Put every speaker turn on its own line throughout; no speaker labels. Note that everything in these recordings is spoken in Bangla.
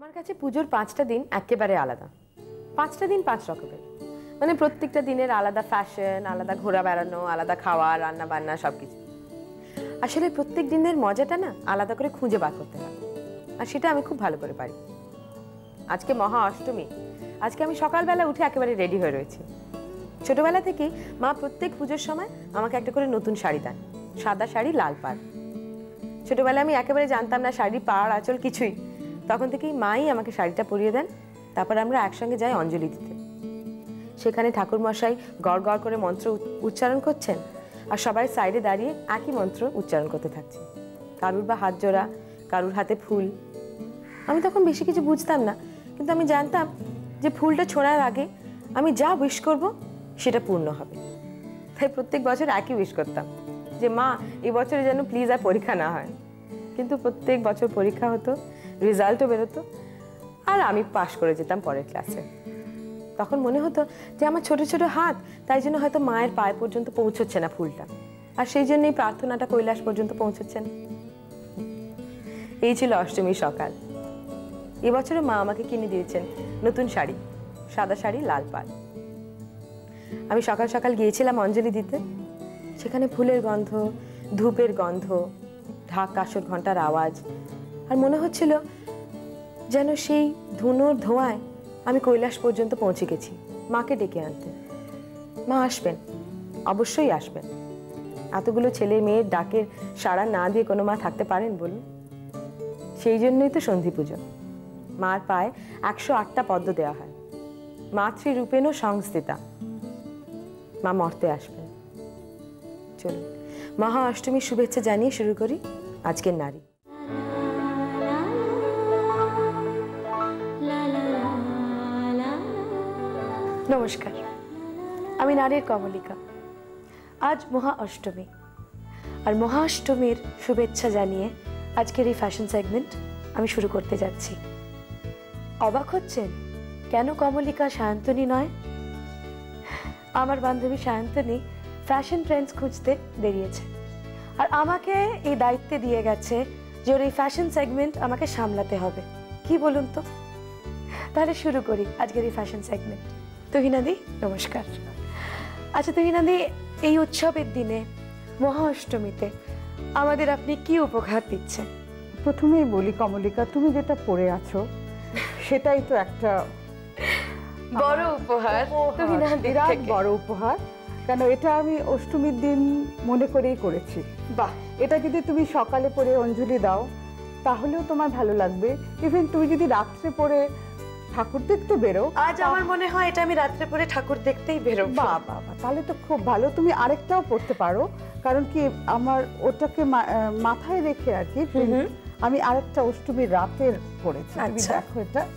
আমার কাছে পুজোর 5টা দিন একেবারে আলাদা। 5টা দিন 5 রকমের, মানে প্রত্যেকটা দিনের আলাদা ফ্যাশন, আলাদা ঘোরা বেড়ানো, আলাদা খাওয়া, রান্না বান্না সবকিছু। আসলে প্রত্যেক দিনের মজাটা না আলাদা করে খুঁজে বার করতে হয়, আর সেটা আমি খুব ভালো করে পারি। আজকে মহা অষ্টমী, আজকে আমি সকালবেলা উঠে একেবারে রেডি হয়ে রয়েছি। ছোটবেলা থেকেই মা প্রত্যেক পুজোর সময় আমাকে একটা করে নতুন শাড়ি দেন, সাদা শাড়ি লাল পাড়। ছোটবেলায় আমি একেবারে জানতাম না শাড়ির পাড় আঁচল কিছুই, তখন থেকেই মাই আমাকে শাড়িটা পরিয়ে দেন। তারপর আমরা একসঙ্গে যাই অঞ্জলি দিতে। সেখানে ঠাকুরমশাই গড় গড় করে মন্ত্র উচ্চারণ করছেন, আর সবাই সাইডে দাঁড়িয়ে একই মন্ত্র উচ্চারণ করতে থাকছে। কারুর বা হাত জোড়া, কারুর হাতে ফুল। আমি তখন বেশি কিছু বুঝতাম না, কিন্তু আমি জানতাম যে ফুলটা ছোঁড়ার আগে আমি যা উইশ করব সেটা পূর্ণ হবে। তাই প্রত্যেক বছর একই উইশ করতাম যে মা এই বছরে যেন প্লিজ আর পরীক্ষা না হয়। কিন্তু প্রত্যেক বছর পরীক্ষা হতো, রেজাল্টও বেরোতো, আর আমি পাশ করে যেতাম পরের ক্লাসে। তখন মনে হতো যে আমার ছোট ছোট হাত, তাই জন্য হয়তো মায়ের পায়ে পর্যন্ত পৌঁছচ্ছে না ফুলটা, আর সেই জন্যই প্রার্থনাটা কৈলাস পর্যন্ত পৌঁছচ্ছে না। এই ছিল অষ্টমীর সকাল। এবছরে মা আমাকে কিনে দিয়েছেন নতুন শাড়ি, সাদা শাড়ি লাল পাড়। আমি সকাল সকাল গিয়েছিলাম অঞ্জলি দিতে। সেখানে ফুলের গন্ধ, ধূপের গন্ধ, ঢাক কাসর ঘন্টার আওয়াজ, আর মনে হচ্ছিল যেন সেই ধুনোর ধোঁয়ায় আমি কৈলাস পর্যন্ত পৌঁছে গেছি মাকে ডেকে আনতে। মা আসবেন, অবশ্যই আসবেন। এতগুলো ছেলে মেয়ের ডাকের সাড়া না দিয়ে কোনো মা থাকতে পারেন বলুন? সেই জন্যই তো সন্ধি পুজো। মার পায়ে 108টা পদ্ম দেওয়া হয়। মাতৃরূপেণও সংস্থিতা। মা মর্তে আসবেন। চলুন মহা অষ্টমীর শুভেচ্ছা জানিয়ে শুরু করি আজকের নারী।
নমস্কার, আমি নারীর কমলিকা। আজ মহা অষ্টমী, আর মহা অষ্টমীর শুভেচ্ছা জানিয়ে আজকের এই ফ্যাশন সেগমেন্ট আমি শুরু করতে যাচ্ছি। অবাক হচ্ছেন কেন কমলিকা সায়ন্তনী নয়? আমার বান্ধবী সায়ন্তনী ফ্যাশন ট্রেন্ডস খুঁজতে বেরিয়েছে, আর আমাকে এই দায়িত্বে দিয়ে গেছে যে ওর এই ফ্যাশন সেগমেন্ট আমাকে সামলাতে হবে। কি বলুন তো? তাহলে শুরু করি আজকের এই ফ্যাশন সেগমেন্ট। তুহিনাদি নমস্কার। আচ্ছা তুহিনাদি, এই উৎসবের দিনে মহা অষ্টমীতে আমাদের আপনি কি উপহার দিচ্ছেন?
প্রথমেই বলি কমলিকা, তুমি যেটা পরে আছো সেটাই তো একটা
বড় উপহার,
বিরাট বড় উপহার। কেন এটা আমি অষ্টমীর দিন মনে করেই করেছি।
বাহ!
এটা যদি তুমি সকালে পরে অঞ্জলি দাও তাহলেও তোমার ভালো লাগবে। ইভেন তুমি যদি রাত্রে পরে ঠাকুর দেখতে বেরো,
আজ আমার মনে হয় এটা আমি রাত্রে পরে ঠাকুর দেখতেই বেরোবো।
বাহ বাহ, তাহলে তো খুব ভালো। তুমি আরেকটাও পড়তে পারো, কারণ কি আমার ওটাকে মাথায় রেখে আর কি আমি আরেকটা অষ্টমীর রাতের পড়েছি। তুমি দেখো,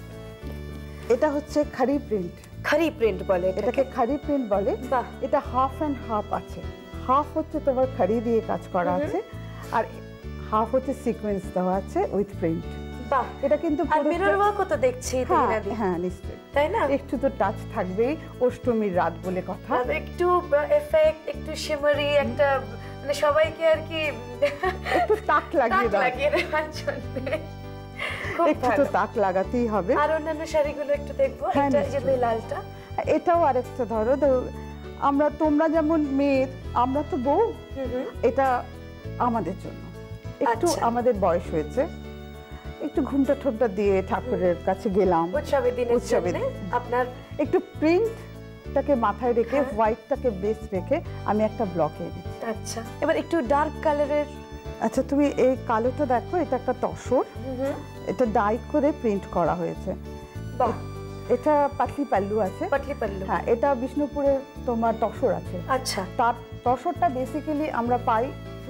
এটা হচ্ছে খাড়ি প্রিন্ট।
খাড়ি প্রিন্ট বলে
এটাকে, খাড়ি প্রিন্ট বলে। এটা হাফ অ্যান্ড হাফ আছে। হাফ হচ্ছে তোমার খাড়ি দিয়ে কাজ করা আছে, আর হাফ হচ্ছে সিকোয়েন্স দেওয়া আছে উইথ প্রিন্ট।
বাহ!
এটা কিন্তু
মিরর ওয়ার্কও তো দেখছি।
হ্যাঁ নিশ্চয়ই,
তাই না?
একটু তো টাচ থাকবেই, অষ্টমীর রাত বলে কথা।
একটু এফেক্ট, একটু শিমারি, একটা মানে সবাইকে আর কি
একটু তাক লাগিয়ে দাও,
দেওয়ার জন্য
একটু তো তাক লাগাতেই হবে।
আর অন্যান্য শাড়িগুলো একটু দেখবো। এটা যে লালটা,
এটাও আরেকটা ধরো, আমরা তোমরা যেমন মেয়ের, আমরা তো বউ, এটা আমাদের জন্য একটু আমাদের বয়স হয়েছে, একটু ঘুমটা ঠোঁটটা দিয়ে ঠাকুরের কাছে গেলাম
উৎসবের দিনে। আপনার
একটু প্রিন্টটাকে মাথায় রেখে, হোয়াইটটাকে বেস রেখে আমি একটা ব্লকে এনেছি।
আচ্ছা, এবার একটু ডার্ক কালারের।
আচ্ছা, তুমি এই কালোটা দেখো, এটা একটা তসর, এটা ডাই করে প্রিন্ট করা হয়েছে।
বাহ!
এটা পাটলি পাল্লু আছে।
পাটলি পাল্লু,
হ্যাঁ, এটা বিষ্ণুপুরের তোমার তসর আছে।
আচ্ছা,
তার তসরটা বেসিক্যালি আমরা পাই।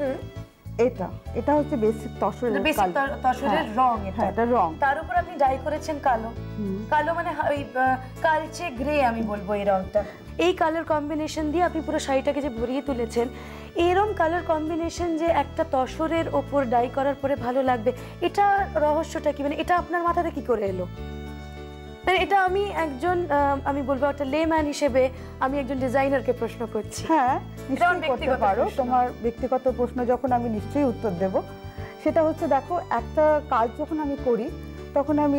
এটা হচ্ছে বেসিক তসরের
রং।
এটা রং,
তার উপর আপনি ডাই করেছেন কালো। কালো মানে ওই কালচে গ্রে আমি বলবো এই রংটা। এই কালার কম্বিনেশন দিয়ে আপনি পুরো শাড়িটাকে যে ভরিয়ে তুলেছেন, এরকম কালার কম্বিনেশন যে একটা তসরের ওপর ডাই করার পরে ভালো লাগবে, এটা রহস্যটা কি? মানে এটা আপনার মাথাতে কি করে এলো? মানে এটা আমি একজন, আমি বলবো একটা লেম্যান হিসেবে আমি একজন ডিজাইনারকে প্রশ্ন করছি।
হ্যাঁ, নিশ্চয়ই করতে পারো। তোমার ব্যক্তিগত প্রশ্ন যখন আমি নিশ্চয়ই উত্তর দেব। সেটা হচ্ছে, দেখো, একটা কাজ যখন আমি করি তখন আমি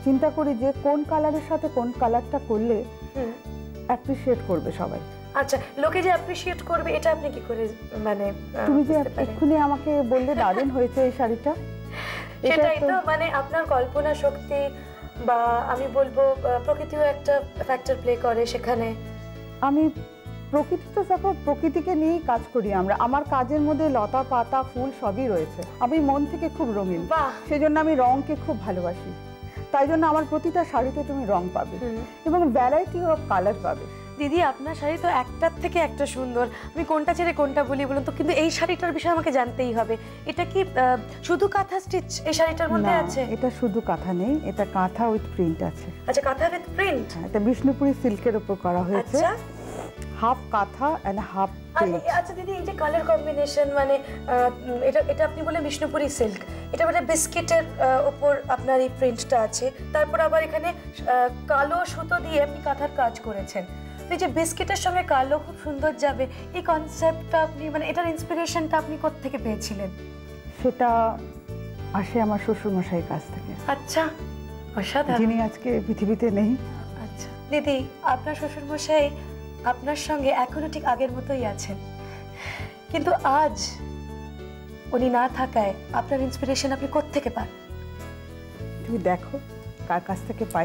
চিন্তা করি যে কোন কালারের সাথে কোন কালারটা করলে অ্যাপ্রিশিয়েট করবে সবাই।
আচ্ছা, লোকে যে অ্যাপ্রিশিয়েট করবে এটা আপনি কি করে মানে
তুমি যে এক্ষুনি আমাকে বললে দারুণ হয়েছে এই শাড়িটা,
সেটাই তো মানে আপনার কল্পনা শক্তি বা আমি বলবো প্রকৃতিও একটা ফ্যাক্টর প্লে করে সেখানে।
আমি প্রকৃতি তো দেখো, প্রকৃতিকে নিয়েই কাজ করি আমরা। আমার কাজের মধ্যে লতা পাতা ফুল সবই রয়েছে। আমি মন থেকে খুব রঙিন, সেই জন্য আমি রঙকে খুব ভালোবাসি। তাই জন্য আমার প্রতিটা শাড়িতে তুমি রং পাবে এবং ভ্যারাইটি অফ কালার পাবে।
দিদি আপনার শাড়ি তো একটার থেকে একটা সুন্দর, আমি কোনটা ছেড়ে কোনটা বলি বলুন তো। কিন্তু এই শাড়িটার বিষয়ে আমাকে জানতেই হবে, এটা কি শুধু কাঁথা স্টিচ এই শাড়িটার মধ্যে আছে?
এটা শুধু কাঁথা নেই, এটা কাঁথা উইথ প্রিন্ট আছে।
আচ্ছা, কাঁথা উইথ প্রিন্ট।
এটা বিষ্ণুপুরি সিল্কের উপর করা হয়েছে।
আচ্ছা,
হাফ কাঁথা এন্ড হাফ প্রিন্ট।
আচ্ছা দিদি, এই যে কালার কম্বিনেশন মানে এটা আপনি বলে বিষ্ণুপুরি সিল্ক, এটা মানে বিস্কিটের উপর আপনার এই প্রিন্টটা আছে। তারপর আবার এখানে কালো সুতো দিয়ে আপনি কাঁথার কাজ করেছেন। এই যে বিস্কিটের সঙ্গে কালো খুব সুন্দর যাবে, এই কনসেপ্টটা আপনি মানে এটার ইন্সপিরেশনটা আপনি কোথা থেকে পেয়েছিলেন?
সেটা আসে আমার শ্বশুরমশাইয়ের কাছ থেকে।
আচ্ছা, অসাধারণ।
যিনি আজকে পৃথিবীতে নেই।
আচ্ছা দিদি, আপনার শ্বশুরমশাই আপনার সঙ্গে এখনো ঠিক আগের মতোই আছেন, কিন্তু আজ উনি না থাকায় আপনার ইন্সপিরেশন আপনি কোথা থেকে পান?
তুমি দেখো কার কাছ থেকে পাই।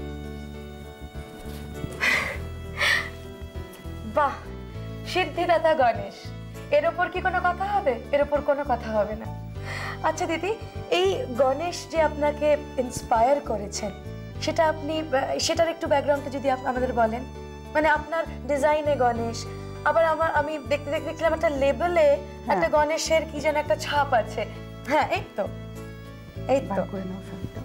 বাহ, সিদ্ধিদাতা গণেশ, এর ওপর কি কোনো কথা হবে? এর ওপর কোনো কথা হবে না। আচ্ছা দিদি, এই গণেশ যে আপনাকে ইন্সপায়ার করেছেন সেটা আপনি সেটার একটু ব্যাকগ্রাউন্ডটা যদি আমাদের বলেন। মানে আপনার ডিজাইনে গণেশ, আবার আমি দেখতে দেখলাম একটা লেবেলে একটা গণেশের কি যেন একটা ছাপ আছে। হ্যাঁ, এই তো
করে নাও শাড়িটা।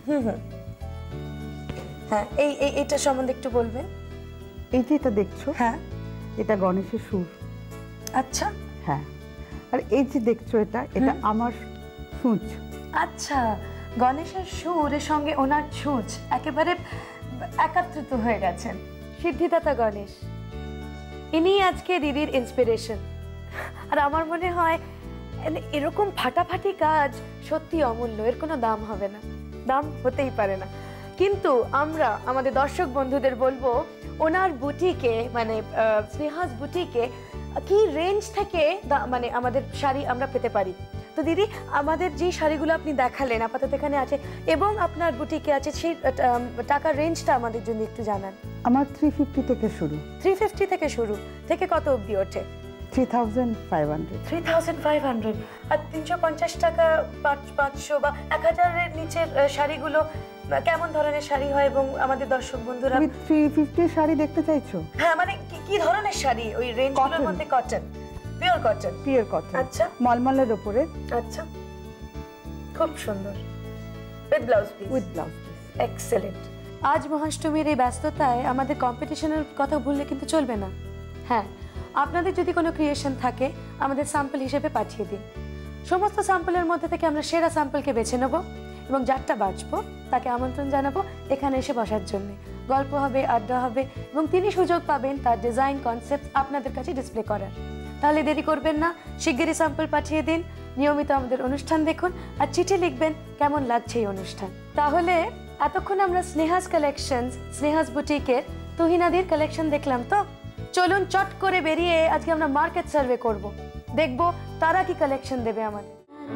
হ্যাঁ, এইটা সম্বন্ধে একটু বলবেন।
এই যে এটা দেখছো,
হ্যাঁ,
এটা গণেশের সুর।
আচ্ছা,
হ্যাঁ, আর এই যে দেখছো এটা আমার সূচ।
আচ্ছা, গণেশের সুরের সঙ্গে ওনার ছুঁচ একেবারে একাত্রিত হয়ে গেছেন। সিদ্ধিদাতা গণেশ, ইনি আজকে দিদির ইন্সপিরেশন। আর আমার মনে হয় এরকম ফাটাফাটি কাজ সত্যি অমূল্য, এর কোনো দাম হবে না, দাম হতেই পারে না। কিন্তু আমরা আমাদের দর্শক বন্ধুদের বলবো ওনার বুটিকে মানে স্নেহাস বুটিকে কি রেঞ্জ থেকে মানে আমাদের শাড়ি আমরা পেতে পারি। তো দিদি, আমাদের যে শাড়িগুলো আপনি দেখালেন আপাতত এখানে আছে এবং আপনার বুটিকে আছে, সেই টাকার রেঞ্জটা আমাদের জন্য একটু জানান।
আমার 350 থেকে শুরু।
350 থেকে শুরু, থেকে কত অবধি ওঠে?
3500।
3500। আর 350 টাকা 500 বা 1000-এর নিচের শাড়িগুলো কেমন ধরনের শাড়ি হয়? এবং আমাদের দর্শক বন্ধুরা
350 শাড়ি দেখতে চাইছো?
হ্যাঁ, মানে কি ধরনের শাড়ি ওই রেঞ্জগুলোর মধ্যে? Cotton, pure cotton.
Pure cotton.
আচ্ছা,
মলমলের উপরে।
আচ্ছা, খুব সুন্দর, with blouse piece.
With blouse piece.
Excellent. আজ মহাষ্টমীর এই ব্যস্ততায় আমাদের কম্পিটিশনের কথা ভুললে কিন্তু চলবে না। হ্যাঁ, আপনাদের যদি কোনো ক্রিয়েশন থাকে আমাদের স্যাম্পল হিসেবে পাঠিয়ে দিন। সমস্ত স্যাম্পলের মধ্যে থেকে আমরা সেরা স্যাম্পলকে বেছে নেব এবং যারটা বাছবো তাকে আমন্ত্রণ জানাবো এখানে এসে বসার জন্য। গল্প হবে, আড্ডা হবে এবং তিনি সুযোগ পাবেন তার ডিজাইন কনসেপ্ট আপনাদের কাছে ডিসপ্লে করার। তাহলে দেরি করবেন না, শিগগিরই স্যাম্পল পাঠিয়ে দিন। নিয়মিত আমাদের অনুষ্ঠান দেখুন আর চিঠি লিখবেন কেমন লাগছে এই অনুষ্ঠান। তাহলে এতক্ষণ আমরা স্নেহাস কালেকশনস, স্নেহাস বুটিকের তুহিনাদির কালেকশন দেখলাম। তো চলুন চট করে বেরিয়ে আজকে আমরা মার্কেট সার্ভে করব, দেখব তারা কি কালেকশন দেবে আমাদের।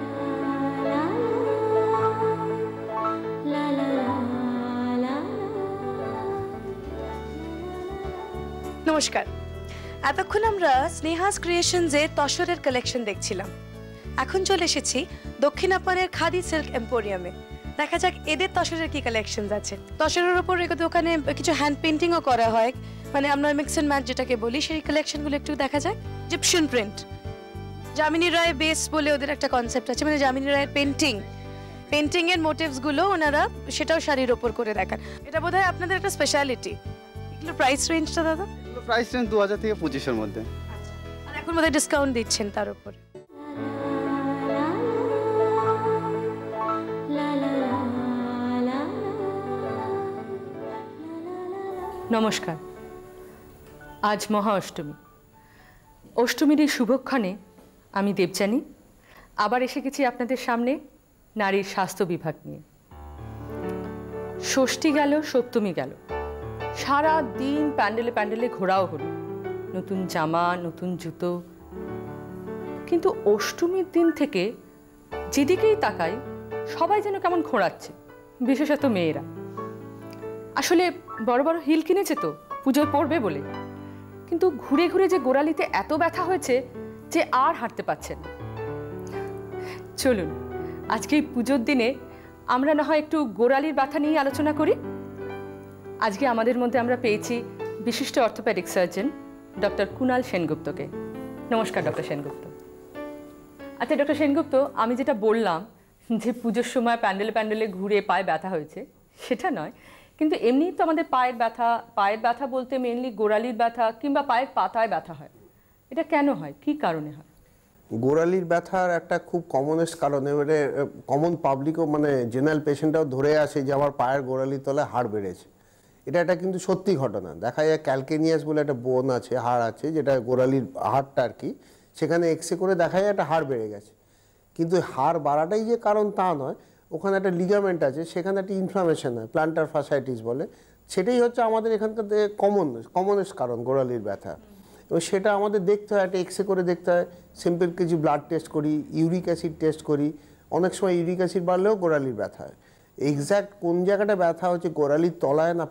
নমস্কার, এতক্ষণ আমরা স্নেহাস ক্রিয়েশনসের তসরের কালেকশন দেখছিলাম। এখন চলে এসেছি দক্ষিণাপাড়ের খাদি সিল্ক এম্পোরিয়ামে। দেখা যাক এদের তসরের কি কালেকশন আছে। তসরের উপর ওখানে কিছু হ্যান্ড পেন্টিংও করা হয়, মানে আমরা মিক্স অ্যান্ড ম্যাচ যেটাকে বলি, সেই কালেকশনগুলো একটু দেখা যাক। জিপশন প্রিন্ট, যামিনী রায় বেস বলে ওদের একটা কনসেপ্ট আছে, মানে যামিনী রায়ের পেন্টিং এর মোটিভসগুলো ওনারা সেটাও শাড়ির ওপর করে দেখান। এটা বোধহয় আপনাদের একটা স্পেশালিটি। এগুলো প্রাইস রেঞ্জটা দাদা?
প্রাইস রেঞ্জ 2000 থেকে 2500 মধ্যে।
আর এখন বোধহয় ডিসকাউন্ট দিচ্ছেন তার উপরে।
নমস্কার, আজ মহা অষ্টমী। অষ্টমীর এই শুভক্ষণে আমি দেবযানী আবার এসে গেছি আপনাদের সামনে নারীর স্বাস্থ্য বিভাগ নিয়ে। ষষ্ঠী গেল, সপ্তমী গেল, সারা দিন প্যান্ডেলে প্যান্ডেলে ঘোরাও হলো, নতুন জামা, নতুন জুতো। কিন্তু অষ্টমীর দিন থেকে যেদিকেই তাকাই সবাই যেন কেমন ঘোরাচ্ছে, বিশেষত মেয়েরা। আসলে বড় বড় হিল কিনেছে তো পুজোয় পড়বে বলে, কিন্তু ঘুরে ঘুরে যে গোড়ালিতে এত ব্যথা হয়েছে যে আর হাঁটতে পারছে না। চলুন আজকে এই পুজোর দিনে আমরা না হয় একটু গোড়ালির ব্যথা নিয়ে আলোচনা করি। আজকে আমাদের মধ্যে আমরা পেয়েছি বিশিষ্ট অর্থোপেডিক সার্জন ডক্টর কুণাল সেনগুপ্তকে। নমস্কার ডক্টর সেনগুপ্ত। আচ্ছা ডক্টর সেনগুপ্ত, আমি যেটা বললাম যে পুজোর সময় প্যান্ডেলে প্যান্ডেলে ঘুরে পায়ে ব্যথা হয়েছে, সেটা নয়, কিন্তু এমনিই তো আমাদের পায়ের ব্যথা বলতে মেনলি গোড়ালির ব্যথা কিংবা পায়ের পাতায় ব্যথা হয়। এটা কেন হয়, কি কারণে হয়?
গোড়ালির ব্যথার একটা খুব কমনেস্ট কারণ, এবারে কমন পাবলিকও মানে জেনারেল পেশেন্টরাও ধরে আসে যে আমার পায়ের গোড়ালির তলায় হাড় বেড়েছে। এটা কিন্তু সত্যি ঘটনা। দেখা যায় ক্যালকেনিয়াস বলে একটা বোন আছে, হাড় আছে, যেটা গোড়ালির হাড়টা আর কি, সেখানে এক্সরে করে দেখা যায় একটা হাড় বেড়ে গেছে। কিন্তু হাড় বাড়াটাই যে কারণ তা নয়, ওখানে একটা লিগামেন্ট আছে, সেখানে একটা ইনফ্লামেশন হয়, প্ল্যান্টার ফাসাইটিস বলে। সেটাই হচ্ছে আমাদের এখানকার কমনেস্ট কারণ গোড়ালির ব্যথা। এবং সেটা আমাদের দেখতে হয়, একটা এক্সরে করে দেখতে হয়, সিম্পল কিছু ব্লাড টেস্ট করি, ইউরিক অ্যাসিড টেস্ট করি। অনেক সময় ইউরিক অ্যাসিড বাড়লেও গোড়ালির ব্যথা হয়। এক্স্যাক্ট কোন জায়গাটা ব্যথা হচ্ছে, গোড়ালির তলায় না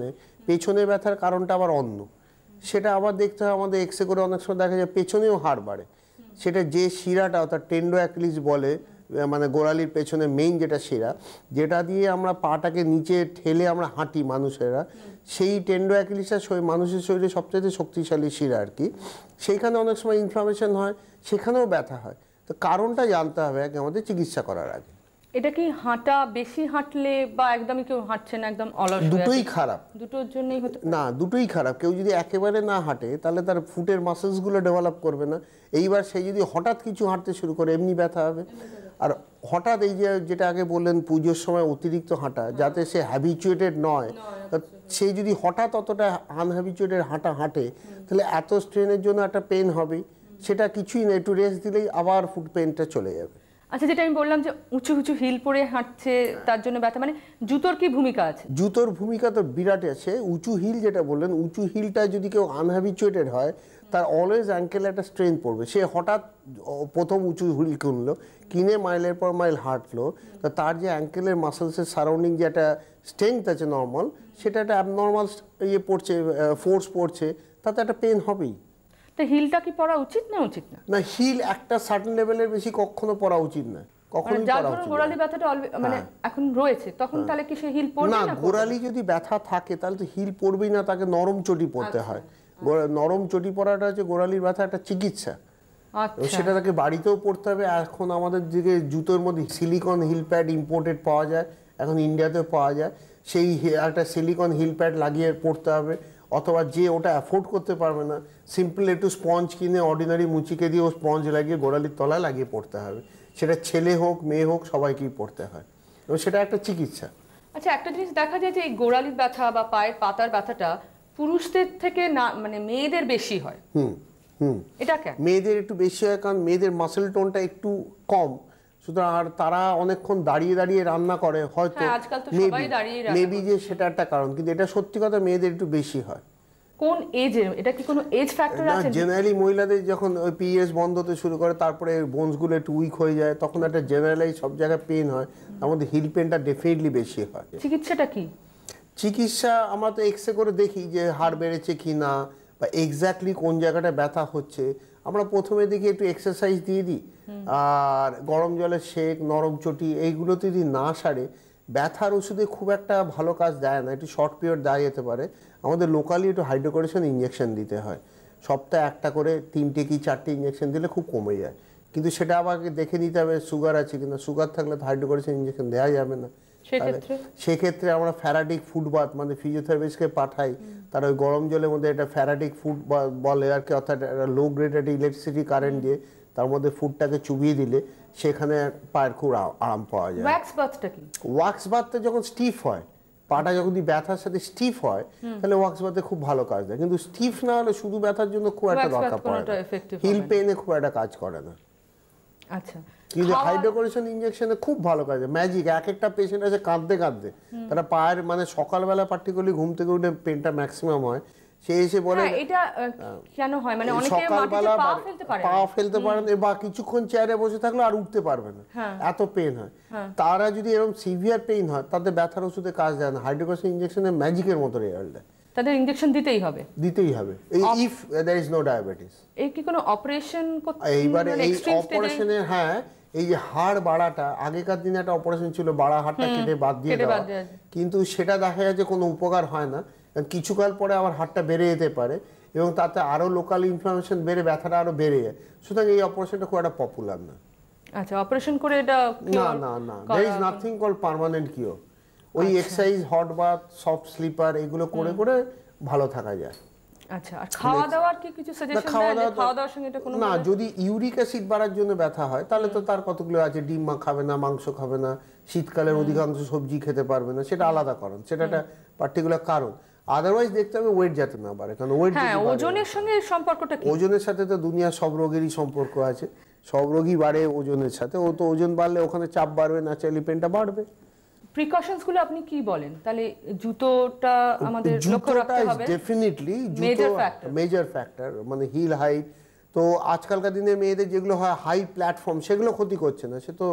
পেছনের ব্যথার কারণটা আবার অন্য, সেটা আবার দেখতে হয় আমাদের এক্সরে করে। অনেক সময় দেখা যায় পেছনেও হাড় বাড়ে, সেটা যে শিরাটা অর্থাৎ টেন্ডো অ্যাকিলিস বলে, মানে গোড়ালির পেছনে মেইন যেটা শিরা, যেটা দিয়ে আমরা পাটাকে নিচে ঠেলে আমরা হাঁটি মানুষেরা, সেই টেন্ডো অ্যাকিলিসটা মানুষের শরীরে সবচেয়ে শক্তিশালী শিরা আর কি। সেইখানে অনেক সময় ইনফ্লামেশন হয়, সেখানেও ব্যথা হয়। তো কারণটা জানতে হবে আগে আমাদের চিকিৎসা করার আগে।
এটা কি হাঁটা বেশি হাঁটলে বা একদমই কেউ হাঁটছে না, একদম অলস,
দুটোই খারাপ?
দুটোর জন্যই হতে
না, দুটোই খারাপ। কেউ যদি একেবারে না হাঁটে তাহলে তার ফুটের মাসেলসগুলো ডেভেলপ করবে না। এইবার সে যদি হঠাৎ কিছু হাঁটতে শুরু করে এমনি ব্যথা হবে। আর হঠাৎ এই যেটা আগে বললেন পুজোর সময় অতিরিক্ত হাঁটা, যাতে সে হ্যাবিচুয়েটেড নয়, সে যদি হঠাৎ অতটা আনহ্যাবিচুয়েটেড হাঁটে তাহলে এত স্ট্রেনের জন্য একটা পেন হবে। সেটা কিছুই না, একটু রেস্ট দিলেই আবার ফুট পেনটা চলে যাবে।
আচ্ছা, যেটা আমি বললাম যে উঁচু উঁচু হিল পরে হাঁটছে তার জন্য ব্যথা, মানে জুতোর কি ভূমিকা আছে?
জুতোর ভূমিকা তো বিরাট আছে। উঁচু হিল যেটা বললেন, উঁচু হিলটা যদি কেউ আনহ্যাবিচুয়েটেড হয় তার অলওয়েজ অ্যাঙ্কেলে একটা স্ট্রেন পড়বে। সে হঠাৎ প্রথম উঁচু হিল কিনে মাইলের পর মাইল হাঁটলো, তা তার যে অ্যাঙ্কেলের মাসেলসের সারাউন্ডিং যে একটা স্ট্রেংথ আছে নর্মাল, সেটা একটা অ্যাবনর্মাল ফোর্স পড়ছে, তাতে একটা পেন হবেই।
তো হিলটা কি পরা উচিত না উচিত না?
না, হিল একটা সার্টেন লেভেলের বেশি কখনো পরা উচিত না, কখনোই পরা উচিত না।
গোড়ালি ব্যথাটা মানে এখন রয়েছে, তখন তাহলে কি সে হিল পরবে
না?
না,
গোড়ালি যদি ব্যথা থাকে তাহলে তো হিল পরবেই না, তাকে নরম চটি পরতে হয়। নরম চটি পরাটা হচ্ছে গোড়ালির ব্যথা একটা চিকিৎসা। সেটা তাকে বাড়িতেও পড়তে হবে। এখন আমাদের দিকে জুতোর মধ্যে সিলিকন হিল প্যাড ইম্পোর্টেড পাওয়া যায়, এখন ইন্ডিয়াতেও পাওয়া যায়। সেই একটা সিলিকন হিল প্যাড লাগিয়ে পড়তে হবে। অথবা যে ওটা অ্যাফোর্ড করতে পারবে না, সিম্পল একটু স্পঞ্জ কিনে অর্ডিনারি মুচিকে দিয়ে ও স্পঞ্জ লাগিয়ে গোড়ালির তলায় লাগিয়ে পড়তে হবে। সেটা ছেলে হোক মেয়ে হোক সবাইকেই পড়তে হয়, এবং সেটা একটা চিকিৎসা।
আচ্ছা, একটা জিনিস দেখা যায় যে এই গোড়ালির ব্যথা বা পায়ের পাতার ব্যথাটা পুরুষদের থেকে না, মানে মেয়েদের বেশি হয়। এটা কেন? মেয়েদের
একটু বেশি হয় কারণ মেয়েদের মাসেল টোনটা একটু কম, সুতরাং আর তারা অনেকক্ষণ দাঁড়িয়ে দাঁড়িয়ে রান্না করে, হয়তো মেবি যে সেটা একটা কারণ। কিন্তু এটা সত্যি কথা, মেয়েদের একটু বেশি হয়।
কোন এজে? এটা কি কোনো এজ ফ্যাক্টর আছে?
জেনারেলি মহিলাদের যখন ওই পিএস বন্ধ হতে শুরু করে, তারপরে বোনসগুলো একটু উইক হয়ে যায়, তখন একটা জেনারেলাইজ সব জায়গায় পেন হয়। আমাদের হিল পেনটা ডেফিনেটলি বেশি হয়।
চিকিৎসাটা কি?
চিকিৎসা আমরা তো এক্সরে করে দেখি যে হাড় বেড়েছে কি না, বা এক্স্যাক্টলি কোন জায়গাটা ব্যথা হচ্ছে। আমরা প্রথমে দেখি একটু এক্সারসাইজ দিয়ে দিই, আর গরম জলের শেক, নরম চটি, এইগুলোতে যদি না সারে, ব্যথার ওষুধে খুব একটা ভালো কাজ দেয় না, একটু শর্ট পিরিয়ড দেওয়া যেতে পারে। আমাদের লোকালি একটু হাইড্রোকোরেশন ইঞ্জেকশন দিতে হয়, সপ্তাহে একটা করে 3টে কি 4টে ইঞ্জেকশন দিলে খুব কমে যায়। কিন্তু সেটা আবার দেখে নিতে হবে সুগার আছে কিনা। সুগার থাকলে তো হাইড্রোকোরেশন ইঞ্জেকশন দেওয়া যাবে না। সেক্ষেত্রে আমরা ফ্যারাটিক ফুড বাথ, মানে ফিজিওথেরাপিস্টকে পাঠাই, তারা ওই গরম জলের মধ্যে একটা ফ্যারাটিক ফুড বলে আর কি, অর্থাৎ লো গ্রেডেড ইলেকট্রিসিটি কারেন্ট দিয়ে তার মধ্যে ফুডটাকে চুবিয়ে দিলে সেখানে পায়ের খুব আরাম পাওয়া যায়।
ওয়্যাক্স বাথটা কি?
ওয়াক্স বাথটা যখন স্টিফ হয়, পাটা যখন ব্যথার সাথে স্টিফ হয়, তাহলে ওয়াক্স বাথে খুব ভালো কাজ দেয়। কিন্তু স্টিফ না হলে শুধু ব্যথার জন্য খুব একটা দরকার পড়ে না, হিল পেনে খুব একটা কাজ করে না।
আচ্ছা,
কিন্তু হাইড্রোকোরেশন ইনজেকশনে খুব ভালো কাজে, ম্যাজিক। এক একটা পেশেন্ট আছে কাঁদতে কাঁদতে, তারা পায়ের মানে সকালবেলা পার্টিকুলারলি ঘুম থেকে উঠে পেনটা ম্যাক্সিমাম হয়, সে এসে বলে
এটা কেন হয়, মানে অনেকে
সকালবেলা
মাটিতে পা ফেলতে পারে
না বা কিছুক্ষণ চেয়ারে বসে থাকলে আর উঠতে পারবে না, এত পেন হয়। তারা যদি এরকম সিভিয়ার পেইন হয় তাদের ব্যথার ওষুধে কাজ দেয় না, হাইড্রোকোরেশন ইনজেকশনে ম্যাজিকের মতো রেজাল্ট দেয়।
তাদের ইনজেকশন দিতেই হবে
if there is no diabetes.
এই কি কোনো অপারেশন করতে,
এইবারে এই অপারেশনে এই যে হাড় বাড়াটা, আগেকার দিনে একটা অপারেশন ছিল বাড়া হাড়টা কেটে বাদ দিয়ে দেওয়া, কিন্তু সেটা দেখা যায় যে কোনো উপকার হয় না, কিছুকাল পরে আবার হাড়টা বেড়ে যেতে পারে এবং তাতে আরো লোকাল ইনফ্লামেশন বেড়ে ব্যথাটা আরো বেড়ে যায়। সুতরাং এই অপারেশনটা খুব একটা পপুলার না।
আচ্ছা, অপারেশন করে এটা
না there is nothing called permanent cure। ওই exercise, hot bath, soft slipper এগুলো করে করে ভালো থাকা যায়।
আচ্ছা, আর খাওয়া দাওয়ার কি কিছু সাজেশন দেন? খাওয়া দাওয়ার সঙ্গে এটা কোনো
না, যদি ইউরিক অ্যাসিড বাড়ার জন্য ব্যথা হয় তাহলে তো তার কতগুলো আছে, ডিম খাবে না, মাংস খাবে না, শীতকালের অধিকাংশ সবজি খেতে পারবে না, সেটা আলাদা কারণ, সেটা একটা পার্টিকুলার কারণ। আদারওয়াইজ দেখতে হবে ওয়েট যাতে না বাড়ে, কারণ ওয়েট
ওজনের সঙ্গে সম্পর্কটা কি?
ওজনের সাথে তো দুনিয়ার সব রোগেরই সম্পর্ক আছে, সব রোগই বাড়ে ওজনের সাথে। ও তো ওজন বাড়লে ওখানে চাপ বাড়বে, ন্যাচারালি পেনটা বাড়বে।
প্রিকশনস গুলো আপনি কি বলেন? তাহলে জুতোটা আমাদের লক্ষ্য রাখতে হবে,
ডেফিনেটলি মেজর ফ্যাক্টর, মানে হিল হাইট। তো আজকালকার দিনে মেয়েদের যেগুলো হয় হাই প্ল্যাটফর্ম, সেগুলো ক্ষতি করছে না, সে তো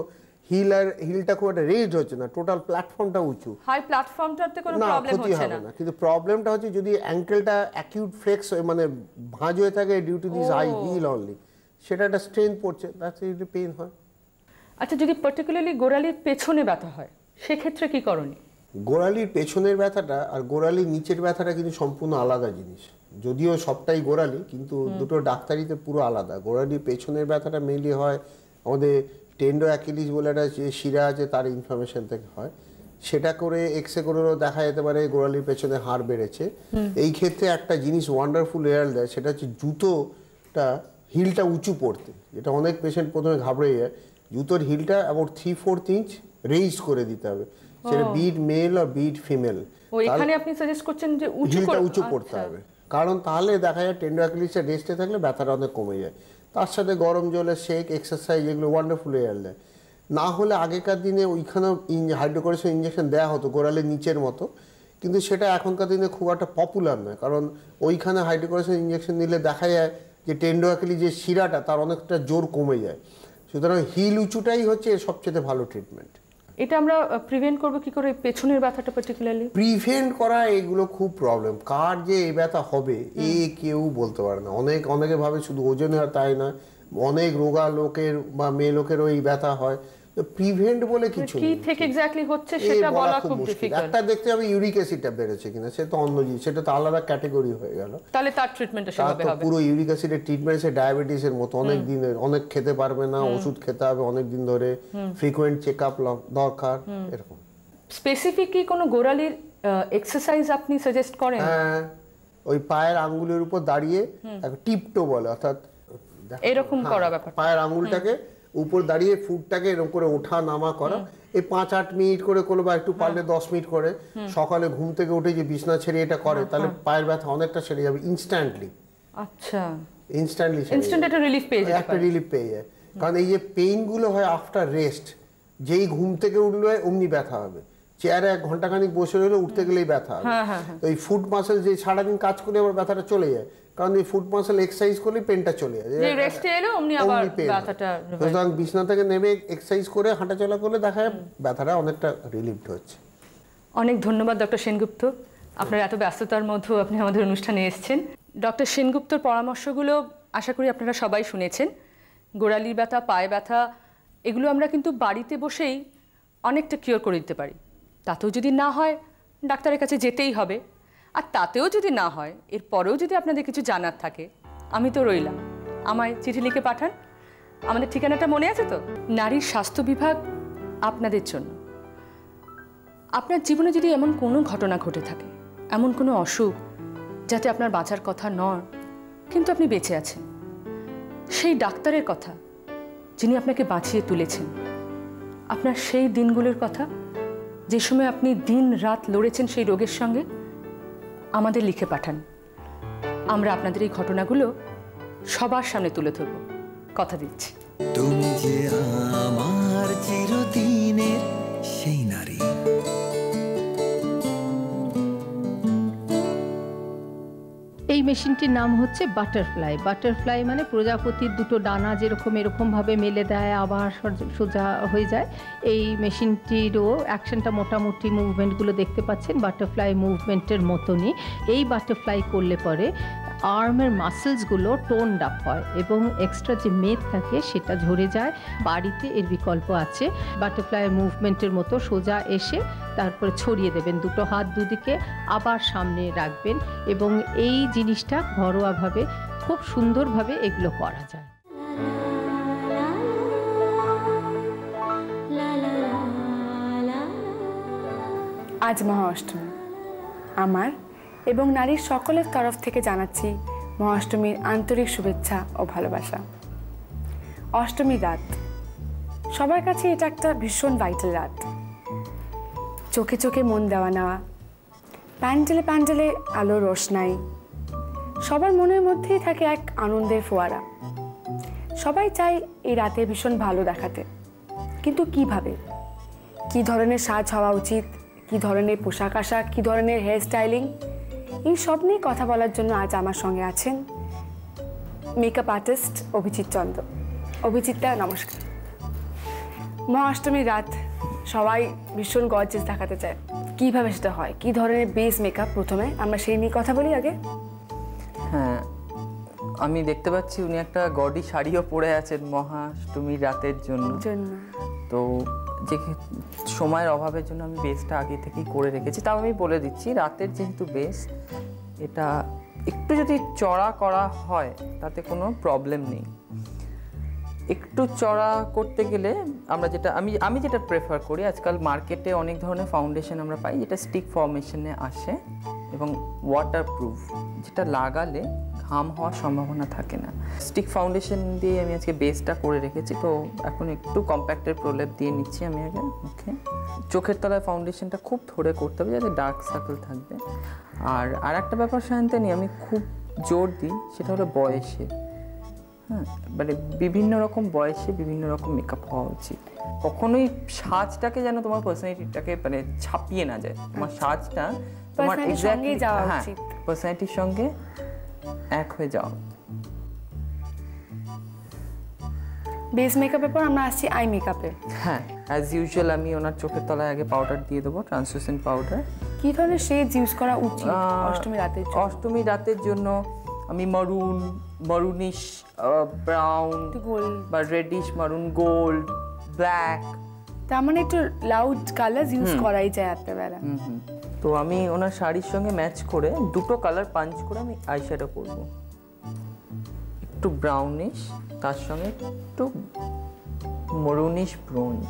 হিলটা খুব একটা রেজড হচ্ছে না, টোটাল প্ল্যাটফর্মটা উঁচু,
হাই প্ল্যাটফর্মটাতে কোনো প্রবলেম হচ্ছে না।
কিন্তু প্রবলেমটা হচ্ছে যদি অ্যাঙ্কেলটা অ্যাকিউট ফ্লেক্স মানে ভাঁজ হয়ে থাকে due to this high heel only, সেটা একটা স্ট্রেন পড়ছে, দ্যাটস ইট, পেইন হয়।
আচ্ছা, যদি পার্টিকুলারলি গোড়ালির পেছনে ব্যথা হয় সেক্ষেত্রে কি করণীয়?
গোড়ালির পেছনের ব্যথাটা আর গোড়ালির নিচের ব্যথাটা কিন্তু সম্পূর্ণ আলাদা জিনিস, যদিও সবটাই গোড়ালি, কিন্তু দুটো ডাক্তারিতে পুরো আলাদা। গোড়ালির পেছনের ব্যথাটা মেইনলি হয় আমাদের টেন্ডো অ্যাকিলিস বলে একটা যে শিরা আছে তার ইনফ্লামেশন থেকে হয়, সেটা করে এক্সরে করেও দেখা যেতে পারে গোড়ালির পেছনে হাড় বেড়েছে। এই ক্ষেত্রে একটা জিনিস ওয়ান্ডারফুল রেজাল্ট দেয়, সেটা হচ্ছে জুতোটা হিলটা উঁচু পড়তে, যেটা অনেক পেশেন্ট প্রথমে ঘাবড়ে যায়। জুতোর হিলটা অ্যাবাউট 3/4 ইঞ্চ রেইজ করে দিতে হবে, সেটা বিট মেল আর বিট ফিমেল।
এখানে আপনি সাজেস্ট করছেন যে
উঁচু পড়তে হবে, কারণ তাহলে দেখা যায় টেন্ডো অ্যাকিলিসটা রেস্টে থাকলে ব্যথাটা অনেক কমে যায়। তার সাথে গরম জলে শেক, এক্সারসাইজ, এগুলো ওয়ান্ডারফুল রেজাল্ট দেয়। না হলে আগেকার দিনে ওইখানেও হাইড্রোকোরেশন ইনজেকশন দেওয়া হতো গোড়ালির নিচের মতো, কিন্তু সেটা এখনকার দিনে খুব একটা পপুলার নয়, কারণ ওইখানে হাইড্রোকোরেশন ইনজেকশন নিলে দেখা যায় যে টেন্ডো অ্যাকিলিস যে শিরাটা তার অনেকটা জোর কমে যায়। সুতরাং হিল উঁচুটাই হচ্ছে সবচেয়ে ভালো ট্রিটমেন্ট।
এটা আমরা প্রিভেন্ট করব কি করে, পেছনের ব্যথাটা পার্টিকুলারলি?
প্রিভেন্ট করা এগুলো খুব প্রবলেম, কার যে এই ব্যথা হবে কেউ বলতে পারে না। অনেকে ভাবে শুধু ওজনে হয়, তাই না, অনেক রোগা লোকের বা মেয়ে লোকেরও এই ব্যথা হয়। প্রিভেন্ট বলে কিছু
কি থেকে এক্স্যাক্টলি হচ্ছে সেটা বলা খুব ডিফিকাল্ট।
একটা দেখতে হবে ইউরিক অ্যাসিডটা বেড়েছে কিনা, সে তো অন্য জিনিস, সেটা তো আলাদা ক্যাটাগরি হয়ে গেল।
তাহলে তার ট্রিটমেন্টটা সেভাবে হবে।
পুরো ইউরিক অ্যাসিডের ট্রিটমেন্ট সে ডায়াবেটিসের মতো অনেক দিনের, অনেক খেতে পারবে না, ওষুধ খেতে হবে অনেক দিন ধরে, ফ্রিকোয়েন্ট চেকআপ দরকার, এরকম।
স্পেসিফিক কি কোনো গোড়ালির এক্সারসাইজ আপনি সাজেস্ট করেন?
হ্যাঁ, ওই পায়ের আঙ্গুলের উপর দাঁড়িয়ে টিপটো বলে, অর্থাৎ
এরকম করা ব্যাপার,
পায়ের আঙ্গুলটাকে উপর দাঁড়িয়ে ফুটটাকে এরকম করে ওঠা নামা করা, এই 5-8 মিনিট করে করলে বা একটু পারলে 10 মিনিট করে, সকালে ঘুম থেকে উঠে যে বিছনা ছেড়ে এটা করে, তাহলে পায়ের ব্যথা অনেকটা সেরে যাবে ইনস্ট্যান্টলি।
আচ্ছা,
ইনস্ট্যান্টলি
ইনস্ট্যান্ট একটা রিলিফ পেয়ে যায়,
একটা রিলিফ পেয়ে যায়। কারণ এই যে পেইন গুলো হয় আফটার রেস্ট, যেই ঘুম থেকে উঠলে অমনি ব্যথা হবে, চেয়ারে 1 ঘন্টাখানিক বসে রইলে উঠতে গেলেই ব্যথা হবে। ওই ফুট মাসেল যে সারাদিন কাজ করে আবার ব্যথাটা চলে যায়, কারণ এই ফুট মাসেল এক্সারসাইজ করলে পেনটা চলে যায়,
যে রেস্টে এলো অমনি আবার ব্যথাটা।
সুতরাং বিছনা থেকে নেমে এক্সারসাইজ করে হাঁটাচলা করলে দেখা যায় ব্যথাটা অনেকটা রিলিফড হচ্ছে।
অনেক ধন্যবাদ ডক্টর সেনগুপ্ত, আপনার এত ব্যস্ততার মধ্যেও আপনি আমাদের অনুষ্ঠানে এসেছেন। ডক্টর সেনগুপ্তর পরামর্শগুলো আশা করি আপনারা সবাই শুনেছেন। গোড়ালির ব্যথা, পায়ে ব্যথা, এগুলো আমরা কিন্তু বাড়িতে বসেই অনেকটা কিওর করে দিতে পারি। তাতেও যদি না হয় ডাক্তারের কাছে যেতেই হবে, আর তাতেও যদি না হয় এরপরেও যদি আপনাদের কিছু জানার থাকে, আমি তো রইলাম, আমায় চিঠি লিখে পাঠান। আমাদের ঠিকানাটা মনে আছে তো? নারীর স্বাস্থ্য বিভাগ, আপনাদের জন্য। আপনার জীবনে যদি এমন কোনো ঘটনা ঘটে থাকে, এমন কোনো অসুখ যাতে আপনার বাঁচার কথা নয় কিন্তু আপনি বেঁচে আছেন, সেই ডাক্তারের কথা যিনি আপনাকে বাঁচিয়ে তুলেছেন, আপনার সেই দিনগুলোর কথা যে সময় আপনি দিন রাত লড়েছেন সেই রোগের সঙ্গে, আমাদের লিখে পাঠান। আমরা আপনাদের এই ঘটনাগুলো সবার সামনে তুলে ধরব, কথা দিচ্ছি।
তুমি যে আমার চিরদিনের সেই নারী।
এই মেশিনটির নাম হচ্ছে বাটারফ্লাই। বাটারফ্লাই মানে প্রজাপতির দুটো ডানা যেরকম এরকমভাবে মেলে দেয় আবার সোজা হয়ে যায়, এই মেশিনটিরও অ্যাকশনটা মোটামুটি মুভমেন্টগুলো দেখতে পাচ্ছেন বাটারফ্লাই মুভমেন্টের মতনই। এই বাটারফ্লাই করলে পরে আর্মের মাসেলসগুলো টোনড আপ হয় এবং এক্সট্রা যে মেদ থাকে সেটা ঝরে যায়। বাড়িতে এর বিকল্প আছে, বাটারফ্লাই মুভমেন্টের মতো সোজা এসে তারপরে ছড়িয়ে দেবেন, দুটো হাত দুদিকে আবার সামনে রাখবেন এবং এই জিনিসটা ঘরোয়াভাবে খুব সুন্দরভাবে এগুলো করা যায়।
আজ মহা অষ্টমী। আমার এবং নারীর সকলের তরফ থেকে জানাচ্ছি মহা অষ্টমীর আন্তরিক শুভেচ্ছা ও ভালোবাসা। অষ্টমী রাত সবার কাছে এটা একটা ভীষণ ভাইটাল রাত। চোখে চোখে মন দেওয়া নেওয়া, প্যান্ডেলে প্যান্ডেলে আলো রোশনাই, সবার মনের মধ্যেই থাকে এক আনন্দের ফোয়ারা। সবাই চায় এই রাতে ভীষণ ভালো দেখাতে, কিন্তু কিভাবে, কি ধরনের সাজ হওয়া উচিত, কি ধরনের পোশাক আশাক, কি ধরনের হেয়ার স্টাইলিং, এই সব নিয়ে কথা বলার জন্য আজ আমার সঙ্গে আছেন মেকআপ আর্টিস্ট অভিজিৎ চন্দ্র। অভিজিৎদা নমস্কার। মহা অষ্টমীর রাত সবাই ভীষণ গর্জিয়াস দেখাতে চায়, কীভাবে সেটা হয়, কী ধরনের বেস মেকআপ, প্রথমে আমরা সেই নিয়ে কথা বলি আগে।
হ্যাঁ, আমি দেখতে পাচ্ছি উনি একটা গডি শাড়িও পরে আছেন মহাষ্টমীর রাতের জন্য। তো যে সময়ের অভাবের জন্য আমি বেসটা আগে থেকেই করে রেখেছি। তাও আমি বলে দিচ্ছি, রাতের যেহেতু বেস, এটা একটু যদি চড়া করা হয় তাতে কোনো প্রবলেম নেই। একটু চড়া করতে গেলে আমরা যেটা আমি যেটা প্রেফার করি, আজকাল মার্কেটে অনেক ধরনের ফাউন্ডেশন আমরা পাই যেটা স্টিক ফর্মেশনে আসে এবং ওয়াটারপ্রুফ, যেটা লাগালে ঘাম হওয়ার সম্ভাবনা থাকে না। স্টিক ফাউন্ডেশন দিয়ে আমি আজকে বেসটা করে রেখেছি। তো এখন একটু কম্প্যাক্টের প্রলেপ দিয়ে নিচ্ছি আমি আগে মুখে। চোখের তলায় ফাউন্ডেশনটা খুব ধরে করতে হবে যাতে ডার্ক সার্কেল থাকবে। আর একটা ব্যাপার সায়ন্তনী আমি খুব জোর দিই, সেটা হলো বয়সে। হ্যাঁ, মানে বিভিন্ন রকম বয়সে বিভিন্ন রকম মেকআপ হওয়া উচিত। কখনোই সাজটাকে যেন তোমার পার্সোনালিটিটাকে মানে ছাপিয়ে না যায়। তোমার সাজটা তোমার এক্স্যাক্টলি পার্সোনালিটির সঙ্গে এক হয়ে যাও।
বেস মেকআপের পর আমরা আসছি আই মেকআপে।
হ্যাঁ, অ্যাজ ইউজুয়াল আমি ওনার চোখের তলায় আগে পাউডার দিয়ে দেবো, ট্রান্সলুসেন্ট পাউডার।
কী ধরনের শেডস ইউজ করা উচিত অষ্টমী রাতের জন্য?
অষ্টমী রাতের জন্য আমি মারুনিশ ব্রাউন বা রেডিশ মারুন, গোল্ড, ব্ল্যাক,
তার মানে একটু লাউড কালার ইউজ করাই যায় রাত্রেবেলা।
তো আমি ওনার শাড়ির সঙ্গে ম্যাচ করে দুটো কালার পাঞ্চ করে আমি আইশ্যাডো করব। একটু ব্রাউনিশ, তার সঙ্গে একটু মরুনিশ ব্রোঞ্জ।